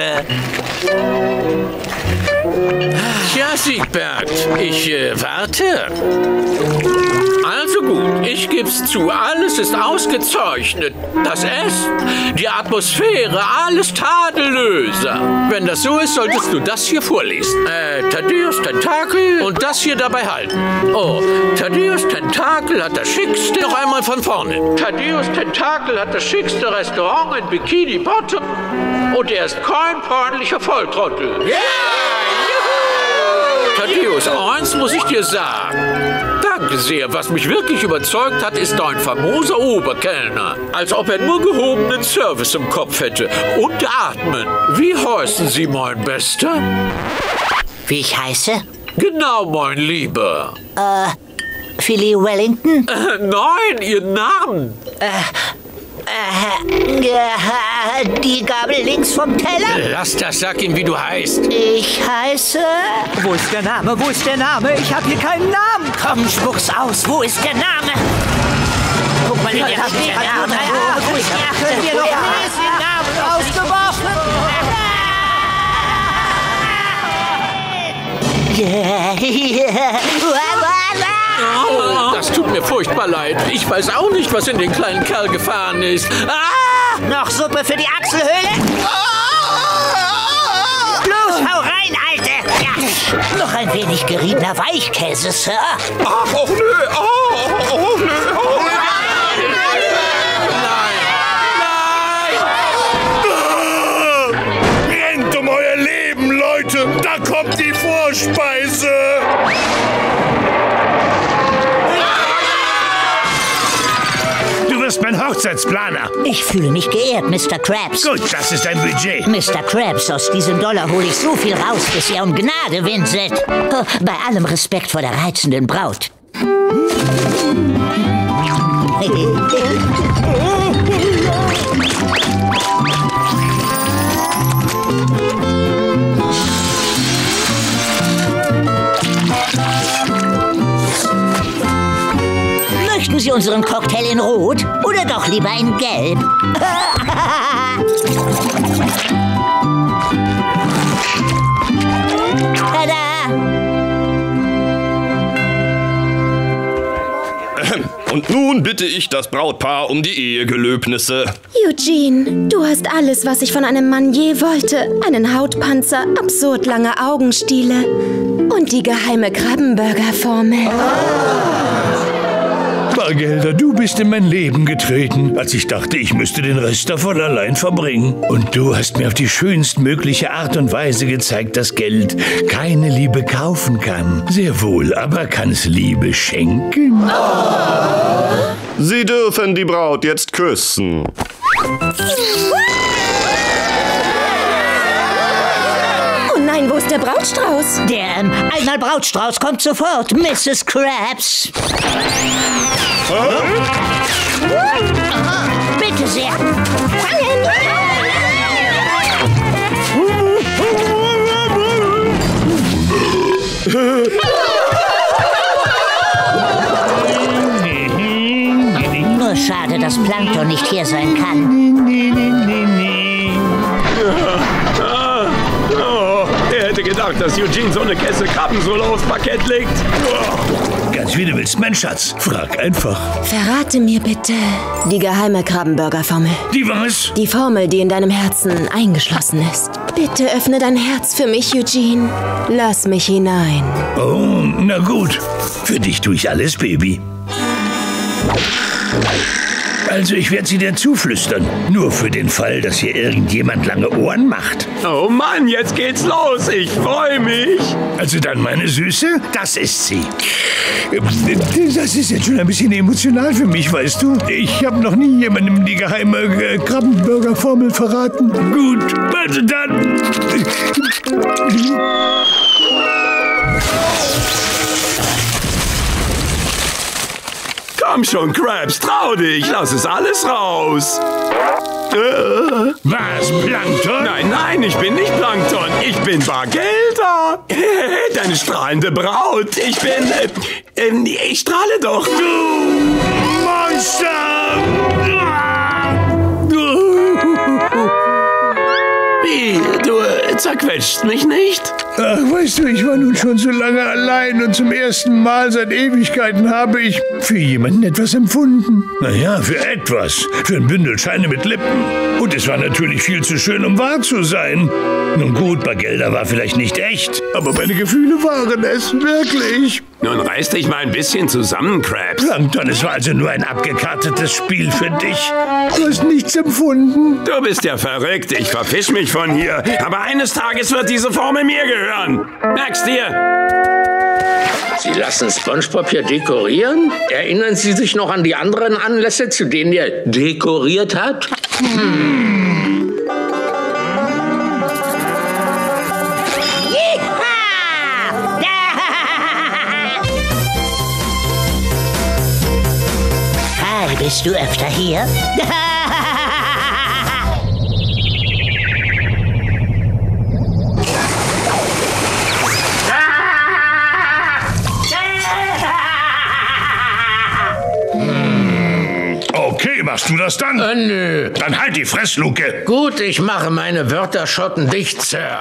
Tja, Siegbert, ich äh, warte. Also gut, ich geb's zu, alles ist ausgezeichnet. Das Essen, die Atmosphäre, alles tadellöser. Wenn das so ist, solltest du das hier vorlesen. Äh, Thaddäus Tentakel und das hier dabei halten. Oh, Thaddäus Tentakel hat das schickste... Noch einmal von vorne. Thaddäus Tentakel hat das schickste Restaurant in Bikini Bottom und er ist kein peinlicher Volltrottel. Yeah! Thaddäus, eins muss ich dir sagen. Danke sehr. Was mich wirklich überzeugt hat, ist dein famoser Oberkellner. Als ob er nur gehobenen Service im Kopf hätte. Und atmen. Wie heißen Sie, mein Bester? Wie ich heiße? Genau, mein Lieber. Äh, Philly Wellington? Äh, nein, Ihren Namen. Äh, äh, die Gabel links vom Teller? Lass das, sag ihm, wie du heißt. Ich heiße... Wo ist der Name? Wo ist der Name? Ich hab hier keinen Namen. Komm, spuck's aus. Wo ist der Name? Guck mal, in der Name. Wo ist der Name? Wir doch den Namen ausgeworfen. Oh, das tut mir furchtbar leid. Ich weiß auch nicht, was in den kleinen Kerl gefahren ist. Ah! Noch Suppe für die Achselhöhle? Noch ein wenig geriebener Weichkäse, Sir. Ach, oh nö, oh, oh, oh nö, oh nö. Rennt um euer Leben, Leute! Da kommt die Vorspeise! Du wirst mein Hochzeitsplaner. Ich fühle mich geehrt, Mister Krabs. Gut, das ist dein Budget. Mister Krabs, aus diesem Dollar hole ich so viel raus, bis er um Gnade winselt. Oh, bei allem Respekt vor der reizenden Braut. Möchten Sie unseren Cocktail in Rot oder doch lieber in Gelb? Tada! Und nun bitte ich das Brautpaar um die Ehegelöbnisse. Eugene, du hast alles, was ich von einem Mann je wollte. Einen Hautpanzer, absurd lange Augenstiele und die geheime Krabbenburger-Formel. Bargelder, du bist in mein Leben getreten, als ich dachte, ich müsste den Rest davon allein verbringen. Und du hast mir auf die schönstmögliche Art und Weise gezeigt, dass Geld keine Liebe kaufen kann. Sehr wohl, aber kann es Liebe schenken? Sie dürfen die Braut jetzt küssen. Oh nein, wo ist der Brautstrauß? Der ähm, einmal Brautstrauß kommt sofort, Misses Krabs. Bitte sehr. Fangen! Nur schade, dass Plankton nicht hier sein kann. Oh, wer hätte gedacht, dass Eugene so eine Kesse Krabbensohle aufs Parkett legt? Ganz wie du willst, mein Schatz. Frag einfach. Verrate mir bitte die geheime Krabbenburger-Formel. Die was? Die Formel, die in deinem Herzen eingeschlossen ist. Bitte öffne dein Herz für mich, Eugene. Lass mich hinein. Oh, na gut. Für dich tue ich alles, Baby. Also, ich werde sie dir zuflüstern. Nur für den Fall, dass hier irgendjemand lange Ohren macht. Oh Mann, jetzt geht's los. Ich freue mich. Also dann, meine Süße, das ist sie. Das ist jetzt schon ein bisschen emotional für mich, weißt du. Ich habe noch nie jemandem die geheime äh, Krabbenburger-Formel verraten. Gut, also dann. Komm schon, Krabs, trau dich. Lass es alles raus. Äh. Was, Plankton? Nein, nein, ich bin nicht Plankton. Ich bin Bargelder. Deine strahlende Braut. Ich bin... Äh, äh, ich strahle doch. Du Monster! Wie? Du äh, zerquetscht mich nicht? Ach, weißt du, ich war nun schon so lange allein und zum ersten Mal seit Ewigkeiten habe ich für jemanden etwas empfunden. Naja, für etwas. Für ein Bündel Scheine mit Lippen. Und es war natürlich viel zu schön, um wahr zu sein. Nun gut, Bargelder war vielleicht nicht echt, aber meine Gefühle waren es wirklich. Nun reiß dich mal ein bisschen zusammen, Krabs. Plankton, es war also nur ein abgekartetes Spiel für dich. Du hast nichts empfunden. Du bist ja verrückt. Ich verfisch mich von hier. Aber eines Tages wird diese Formel mir gehören. Merkst dir? Sie lassen SpongeBob hier dekorieren? Erinnern Sie sich noch an die anderen Anlässe, zu denen er dekoriert hat? Hm. Bist du öfter hier? Okay, machst du das dann? Äh, nö. Dann halt die Fressluke. Gut, ich mache meine Wörterschotten dicht, Sir.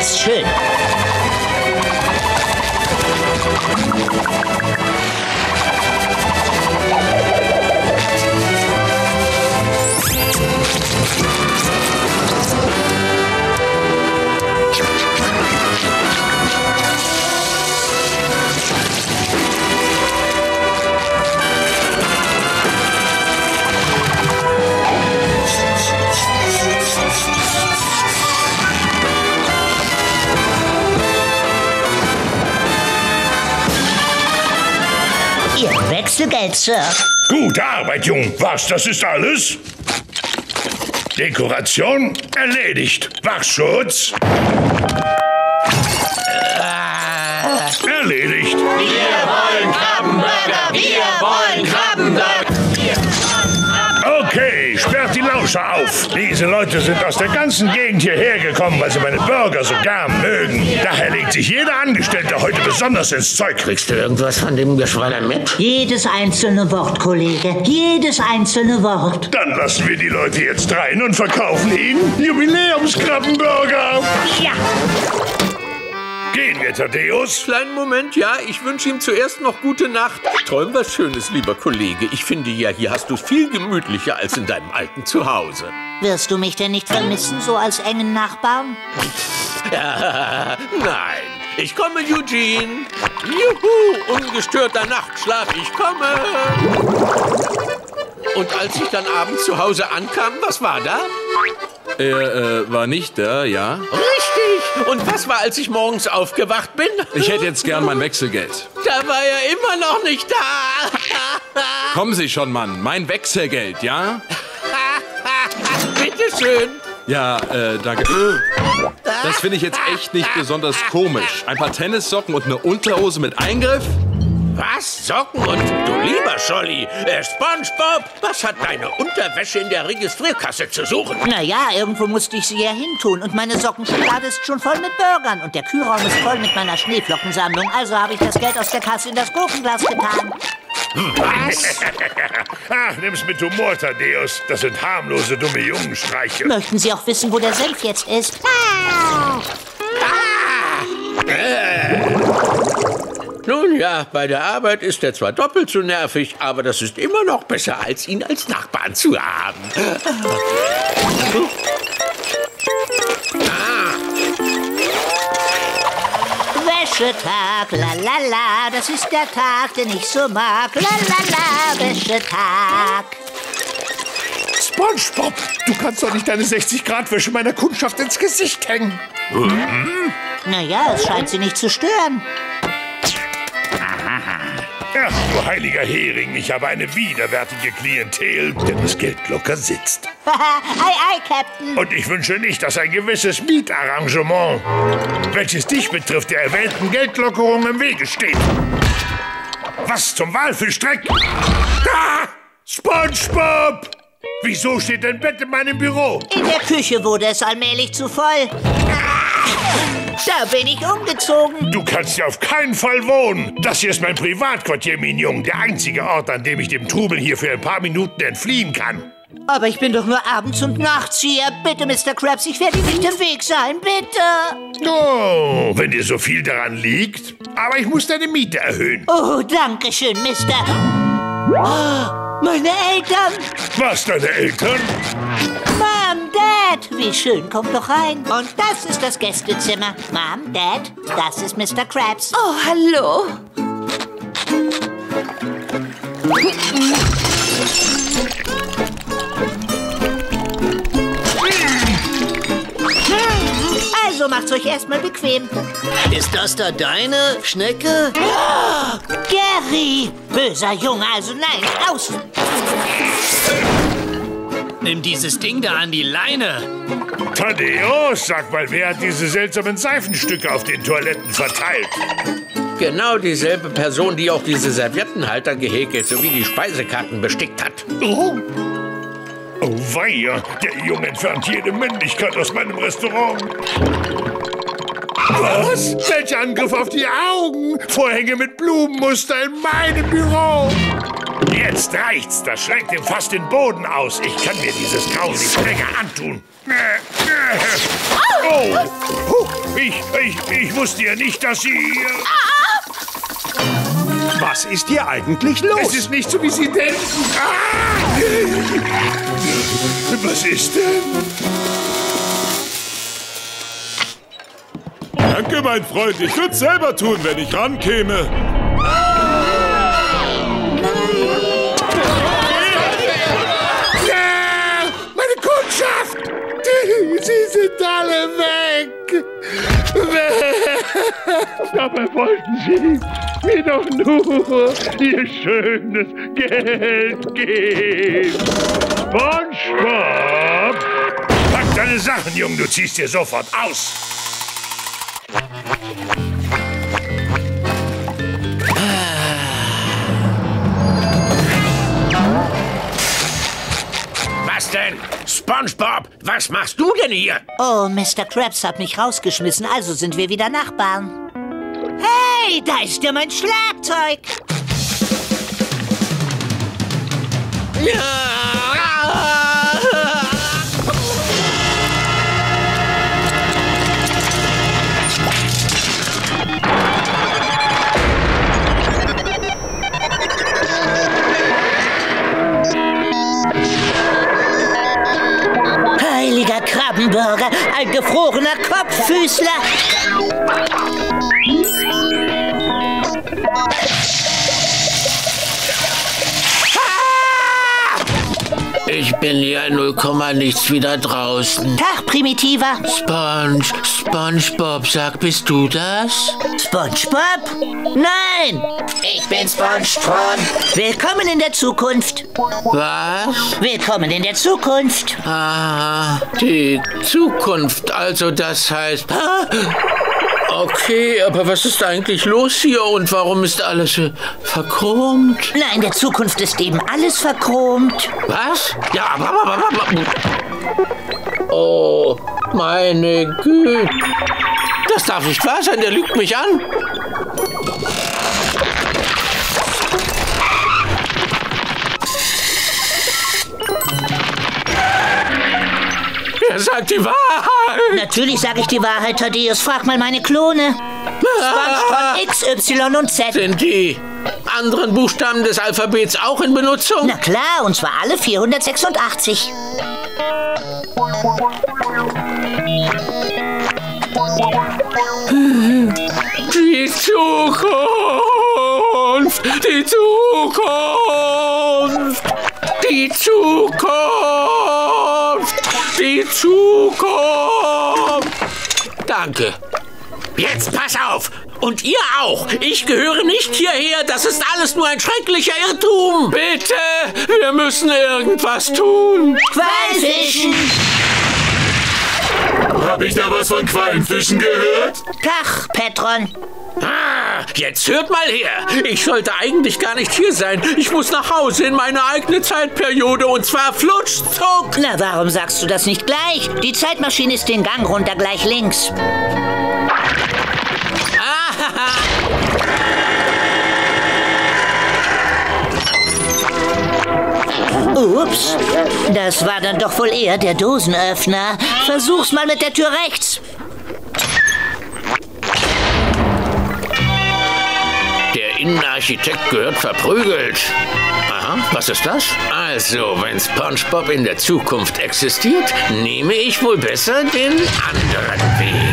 ist schön. Wechselgeld, Sir. Gute Arbeit, Jung. Was, das ist alles? Dekoration erledigt. Wachschutz erledigt. Wir wollen Krabbenburger! Wir wollen Krabbenburger! Okay, sperrt die Lauscher auf. Diese Leute sind aus der ganzen Gegend hierher gekommen, weil sie meine Burger so gern mögen. Daher legt sich jeder Angestellte heute besonders ins Zeug. Kriegst du irgendwas von dem Geschwaller mit? Jedes einzelne Wort, Kollege. Jedes einzelne Wort. Dann lassen wir die Leute jetzt rein und verkaufen ihnen Jubiläumskrabbenburger. Ja. Gehen wir, Thaddeus? Kleinen Moment, ja. Ich wünsche ihm zuerst noch gute Nacht. Träum was Schönes, lieber Kollege. Ich finde ja, hier hast du es viel gemütlicher als in deinem alten Zuhause. Wirst du mich denn nicht vermissen, so als engen Nachbarn? Ja, nein. Ich komme, Eugene. Juhu, ungestörter Nachtschlaf, ich komme. Und als ich dann abends zu Hause ankam, was war da? Er äh, war nicht da, ja? Richtig. Und was war, als ich morgens aufgewacht bin? Ich hätte jetzt gern mein Wechselgeld. Da war er immer noch nicht da. Kommen Sie schon, Mann. Mein Wechselgeld, ja? Bitteschön. Ja, äh, danke. Das finde ich jetzt echt nicht besonders komisch. Ein paar Tennissocken und eine Unterhose mit Eingriff? Was? Socken und du lieber Scholli, äh, SpongeBob, was hat deine Unterwäsche in der Registrierkasse zu suchen? Naja, irgendwo musste ich sie ja hintun und meine Sockenschublade ist schon voll mit Burgern und der Kühlraum ist voll mit meiner Schneeflockensammlung, also habe ich das Geld aus der Kasse in das Gurkenglas getan. Was? Ach, nimm's mit Humor, Thaddeus. Das sind harmlose, dumme Jungenstreiche. Möchten Sie auch wissen, wo der Senf jetzt ist? Ah! Äh. Nun ja, bei der Arbeit ist er zwar doppelt so nervig, aber das ist immer noch besser, als ihn als Nachbarn zu haben. Ah. Wäschetag, la la la, das ist der Tag, den ich so mag. La la la, Wäschetag. SpongeBob, du kannst doch nicht deine sechzig Grad Wäsche meiner Kundschaft ins Gesicht hängen. Mhm. Naja, es scheint sie nicht zu stören. Ach, du heiliger Hering, ich habe eine widerwärtige Klientel, denn das Geld locker sitzt. Ei, ei, Captain. Und ich wünsche nicht, dass ein gewisses Mietarrangement, welches dich betrifft, der erwähnten Geldlockerung im Wege steht. Was zum Walfischstreck? Da! SpongeBob! Wieso steht dein Bett in meinem Büro? In der Küche wurde es allmählich zu voll. Da bin ich umgezogen. Du kannst hier auf keinen Fall wohnen. Das hier ist mein Privatquartier, Mignon. Der einzige Ort, an dem ich dem Trubel hier für ein paar Minuten entfliehen kann. Aber ich bin doch nur abends und nachts hier. Bitte, Mister Krabs, ich werde nicht im Weg sein. Bitte. Oh, wenn dir so viel daran liegt. Aber ich muss deine Miete erhöhen. Oh, danke schön, Mister Oh, meine Eltern. Was, deine Eltern? Mom, Dad, wie schön, kommt doch rein. Und das ist das Gästezimmer. Mom, Dad, das ist Mister Krabs. Oh, hallo. Also macht's euch erstmal bequem. Ist das da deine Schnecke? Oh, Gary! Böser Junge, also nein, raus! Nimm dieses Ding da an die Leine. Thaddeus, sag mal, wer hat diese seltsamen Seifenstücke auf den Toiletten verteilt? Genau dieselbe Person, die auch diese Serviettenhalter gehäkelt sowie die Speisekarten bestickt hat. Oh. Oh weia, der Junge entfernt jede Männlichkeit aus meinem Restaurant. Was? Welcher Angriff auf die Augen? Vorhänge mit Blumenmuster in meinem Büro. Jetzt reicht's, das schlägt ihm fast den Boden aus. Ich kann mir dieses Grauen nicht länger antun. Oh, Huch, ich, ich, ich wusste ja nicht, dass Sie... Was ist hier eigentlich los? Es ist nicht so, wie Sie denken. Ah! Was ist denn? Danke, mein Freund. Ich würde es selber tun, wenn ich rankäme. Ja, meine Kundschaft! Sie sind alle weg! Weg! Dabei wollten Sie mir doch nur Ihr schönes Geld geben. SpongeBob! Pack deine Sachen, Junge, du ziehst dir sofort aus. Was denn? SpongeBob, was machst du denn hier? Oh, Mister Krabs hat mich rausgeschmissen, also sind wir wieder Nachbarn. Hey, da ist ja mein Schlagzeug. Heiliger Krabbenburger, ein gefrorener Kopffüßler. Ich bin hier null Komma nichts wieder draußen. Tag, Primitiver. Sponge, SpongeBob, sag, bist du das? SpongeBob? Nein! Ich bin SpongeTron. Willkommen in der Zukunft. Was? Willkommen in der Zukunft. Ah, die Zukunft, also das heißt... Okay, aber was ist eigentlich los hier und warum ist alles äh, verchromt? Na, in der Zukunft ist eben alles verchromt. Was? Ja, aber... aber, aber, aber. Oh, meine Güte. Das darf nicht wahr sein, der lügt mich an. Er sagt die Wahrheit. Natürlich sage ich die Wahrheit, Thaddeus. Frag mal meine Klone. SpongeBob X, Y und Z. Sind die anderen Buchstaben des Alphabets auch in Benutzung? Na klar, und zwar alle vierhundertsechsundachtzig. Die Zukunft! Die Zukunft! Die Zukunft! Die Zukunft! Danke. Jetzt pass auf! Und ihr auch! Ich gehöre nicht hierher! Das ist alles nur ein schrecklicher Irrtum! Bitte! Wir müssen irgendwas tun! Quallenfischen! Hab ich da was von Quallenfischen gehört? Tag, Petron. Ah, jetzt hört mal her. Ich sollte eigentlich gar nicht hier sein. Ich muss nach Hause in meine eigene Zeitperiode und zwar flutschzuck. Na, warum sagst du das nicht gleich? Die Zeitmaschine ist den Gang runter gleich links. Ah, Ups, das war dann doch wohl eher der Dosenöffner. Versuch's mal mit der Tür rechts. Der Innenarchitekt gehört verprügelt. Aha, was ist das? Also, wenn SpongeBob in der Zukunft existiert, nehme ich wohl besser den anderen Weg.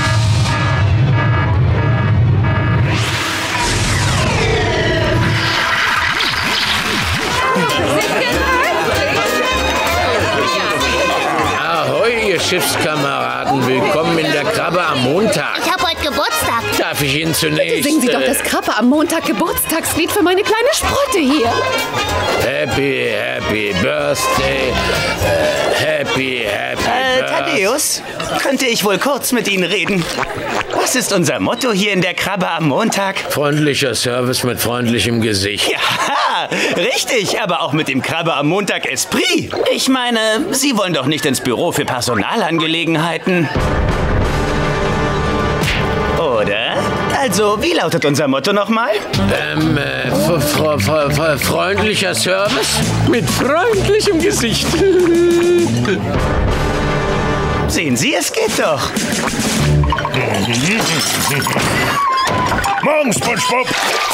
Ahoi, ihr Schiffskameraden. Willkommen in der Krabbe am Montag. Ich habe heute Geburtstag. Darf ich Ihnen zunächst... Bitte singen Sie doch das Krabbe am Montag Geburtstagslied für meine kleine Sprotte hier. Happy, happy birthday. Uh, happy, happy äh, Thaddeus, könnte ich wohl kurz mit Ihnen reden? Was ist unser Motto hier in der Krabbe am Montag? Freundlicher Service mit freundlichem Gesicht. Ja, richtig, aber auch mit dem Krabbe am Montag Esprit. Ich meine, Sie wollen doch nicht ins Büro für Personalangelegenheiten. Oder? Also, wie lautet unser Motto nochmal? Ähm, äh, fr fr fr freundlicher Service mit freundlichem Gesicht. Sehen Sie, es geht doch. Morgen, SpongeBob.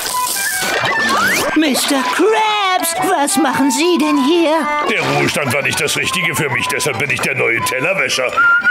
Mister Krabs, was machen Sie denn hier? Der Ruhestand war nicht das Richtige für mich, deshalb bin ich der neue Tellerwäscher.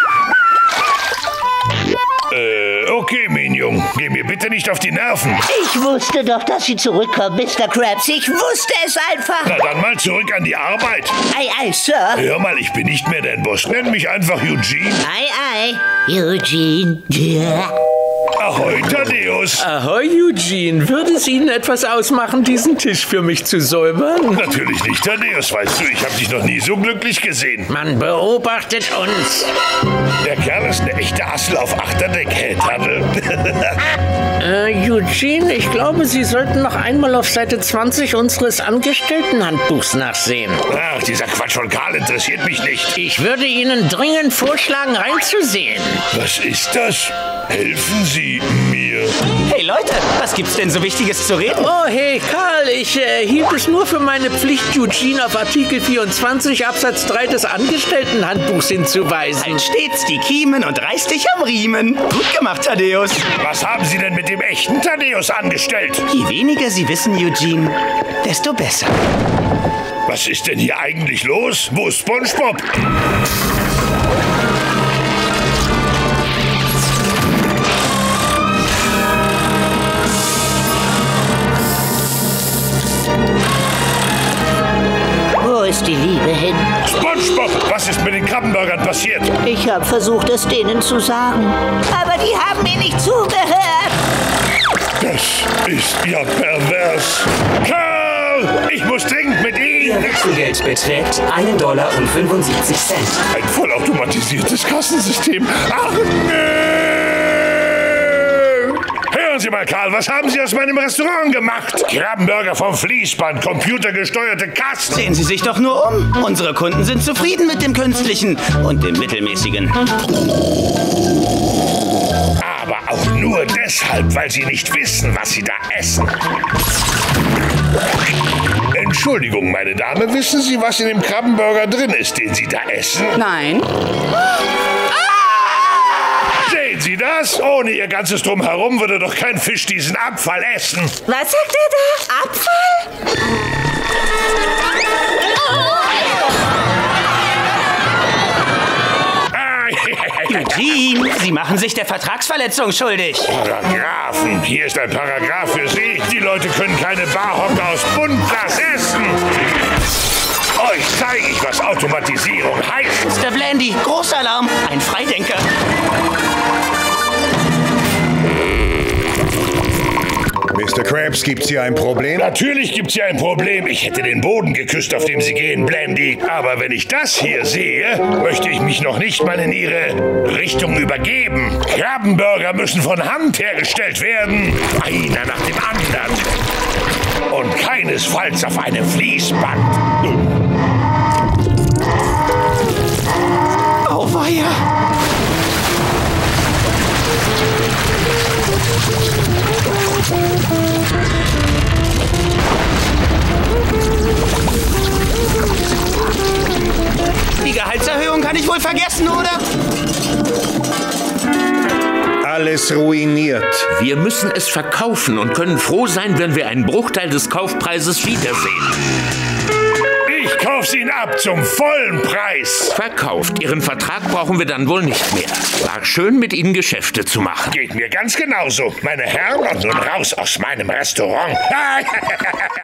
Äh, okay, Minion. Geh mir bitte nicht auf die Nerven. Ich wusste doch, dass Sie zurückkommen, Mister Krabs. Ich wusste es einfach. Na dann mal zurück an die Arbeit. Ei, ei, Sir. Hör mal, ich bin nicht mehr dein Boss. Nenn mich einfach Eugene. Ei, ei, Eugene. Ja. Ahoi, Thaddeus. Ahoi, Eugene. Würde es Ihnen etwas ausmachen, diesen Tisch für mich zu säubern? Natürlich nicht, Thaddeus. Weißt du, ich habe dich noch nie so glücklich gesehen. Man beobachtet uns. Der Kerl ist eine echte Assel auf Achterdeck, hey, Taddel. äh, Eugene, ich glaube, Sie sollten noch einmal auf Seite zwanzig unseres Angestelltenhandbuchs nachsehen. Ach, dieser Quatsch von Karl interessiert mich nicht. Ich würde Ihnen dringend vorschlagen, reinzusehen. Was ist das? Helfen Sie mir. Hey Leute, was gibt's denn so Wichtiges zu reden? Oh, hey Karl, ich äh, hielt es nur für meine Pflicht, Eugene auf Artikel vierundzwanzig Absatz drei des Angestelltenhandbuchs hinzuweisen. Halt stets die Kiemen und reiß dich am Riemen. Gut gemacht, Thaddeus. Was haben Sie denn mit dem echten Thaddeus angestellt? Je weniger Sie wissen, Eugene, desto besser. Was ist denn hier eigentlich los? Wo ist SpongeBob? Wo ist die Liebe hin? SpongeBob, was ist mit den Krabbenburgern passiert? Ich habe versucht, es denen zu sagen. Aber die haben mir nicht zugehört. Das ist ja pervers. Karl, ich muss dringend mit Ihnen. Ihr Wechselgeld beträgt einen Dollar und fünfundsiebzig Cent. Ein vollautomatisiertes Kassensystem. Ach, nö. Hören Sie mal, Karl, was haben Sie aus meinem Restaurant gemacht? Krabbenburger vom Fließband, computergesteuerte Kasten. Sehen Sie sich doch nur um. Unsere Kunden sind zufrieden mit dem Künstlichen und dem Mittelmäßigen. Aber auch nur deshalb, weil Sie nicht wissen, was Sie da essen. Entschuldigung, meine Dame, wissen Sie, was in dem Krabbenburger drin ist, den Sie da essen? Nein. Sehen Sie das? Ohne Ihr ganzes Drumherum würde doch kein Fisch diesen Abfall essen. Was sagt er da? Abfall? Eugene, Sie machen sich der Vertragsverletzung schuldig. Paragraphen. Hier ist ein Paragraph für Sie. Die Leute können keine Barhocker aus Buntglas essen. Euch zeige ich, was Automatisierung heißt. Mister Blandy, Großalarm. Ein Freidenker. Mister Krabs, gibt's hier ein Problem? Natürlich gibt's hier ein Problem. Ich hätte den Boden geküsst, auf dem Sie gehen, Blandy. Aber wenn ich das hier sehe, möchte ich mich noch nicht mal in Ihre Richtung übergeben. Krabbenburger müssen von Hand hergestellt werden. Einer nach dem anderen. Und keinesfalls auf einem Fließband. Auweia. Die Gehaltserhöhung kann ich wohl vergessen, oder? Alles ruiniert. Wir müssen es verkaufen und können froh sein, wenn wir einen Bruchteil des Kaufpreises wiedersehen. Ich kauf's Ihnen ab zum vollen Preis. Verkauft. Ihren Vertrag brauchen wir dann wohl nicht mehr. War schön, mit Ihnen Geschäfte zu machen. Geht mir ganz genauso. Meine Herren, und nun raus aus meinem Restaurant.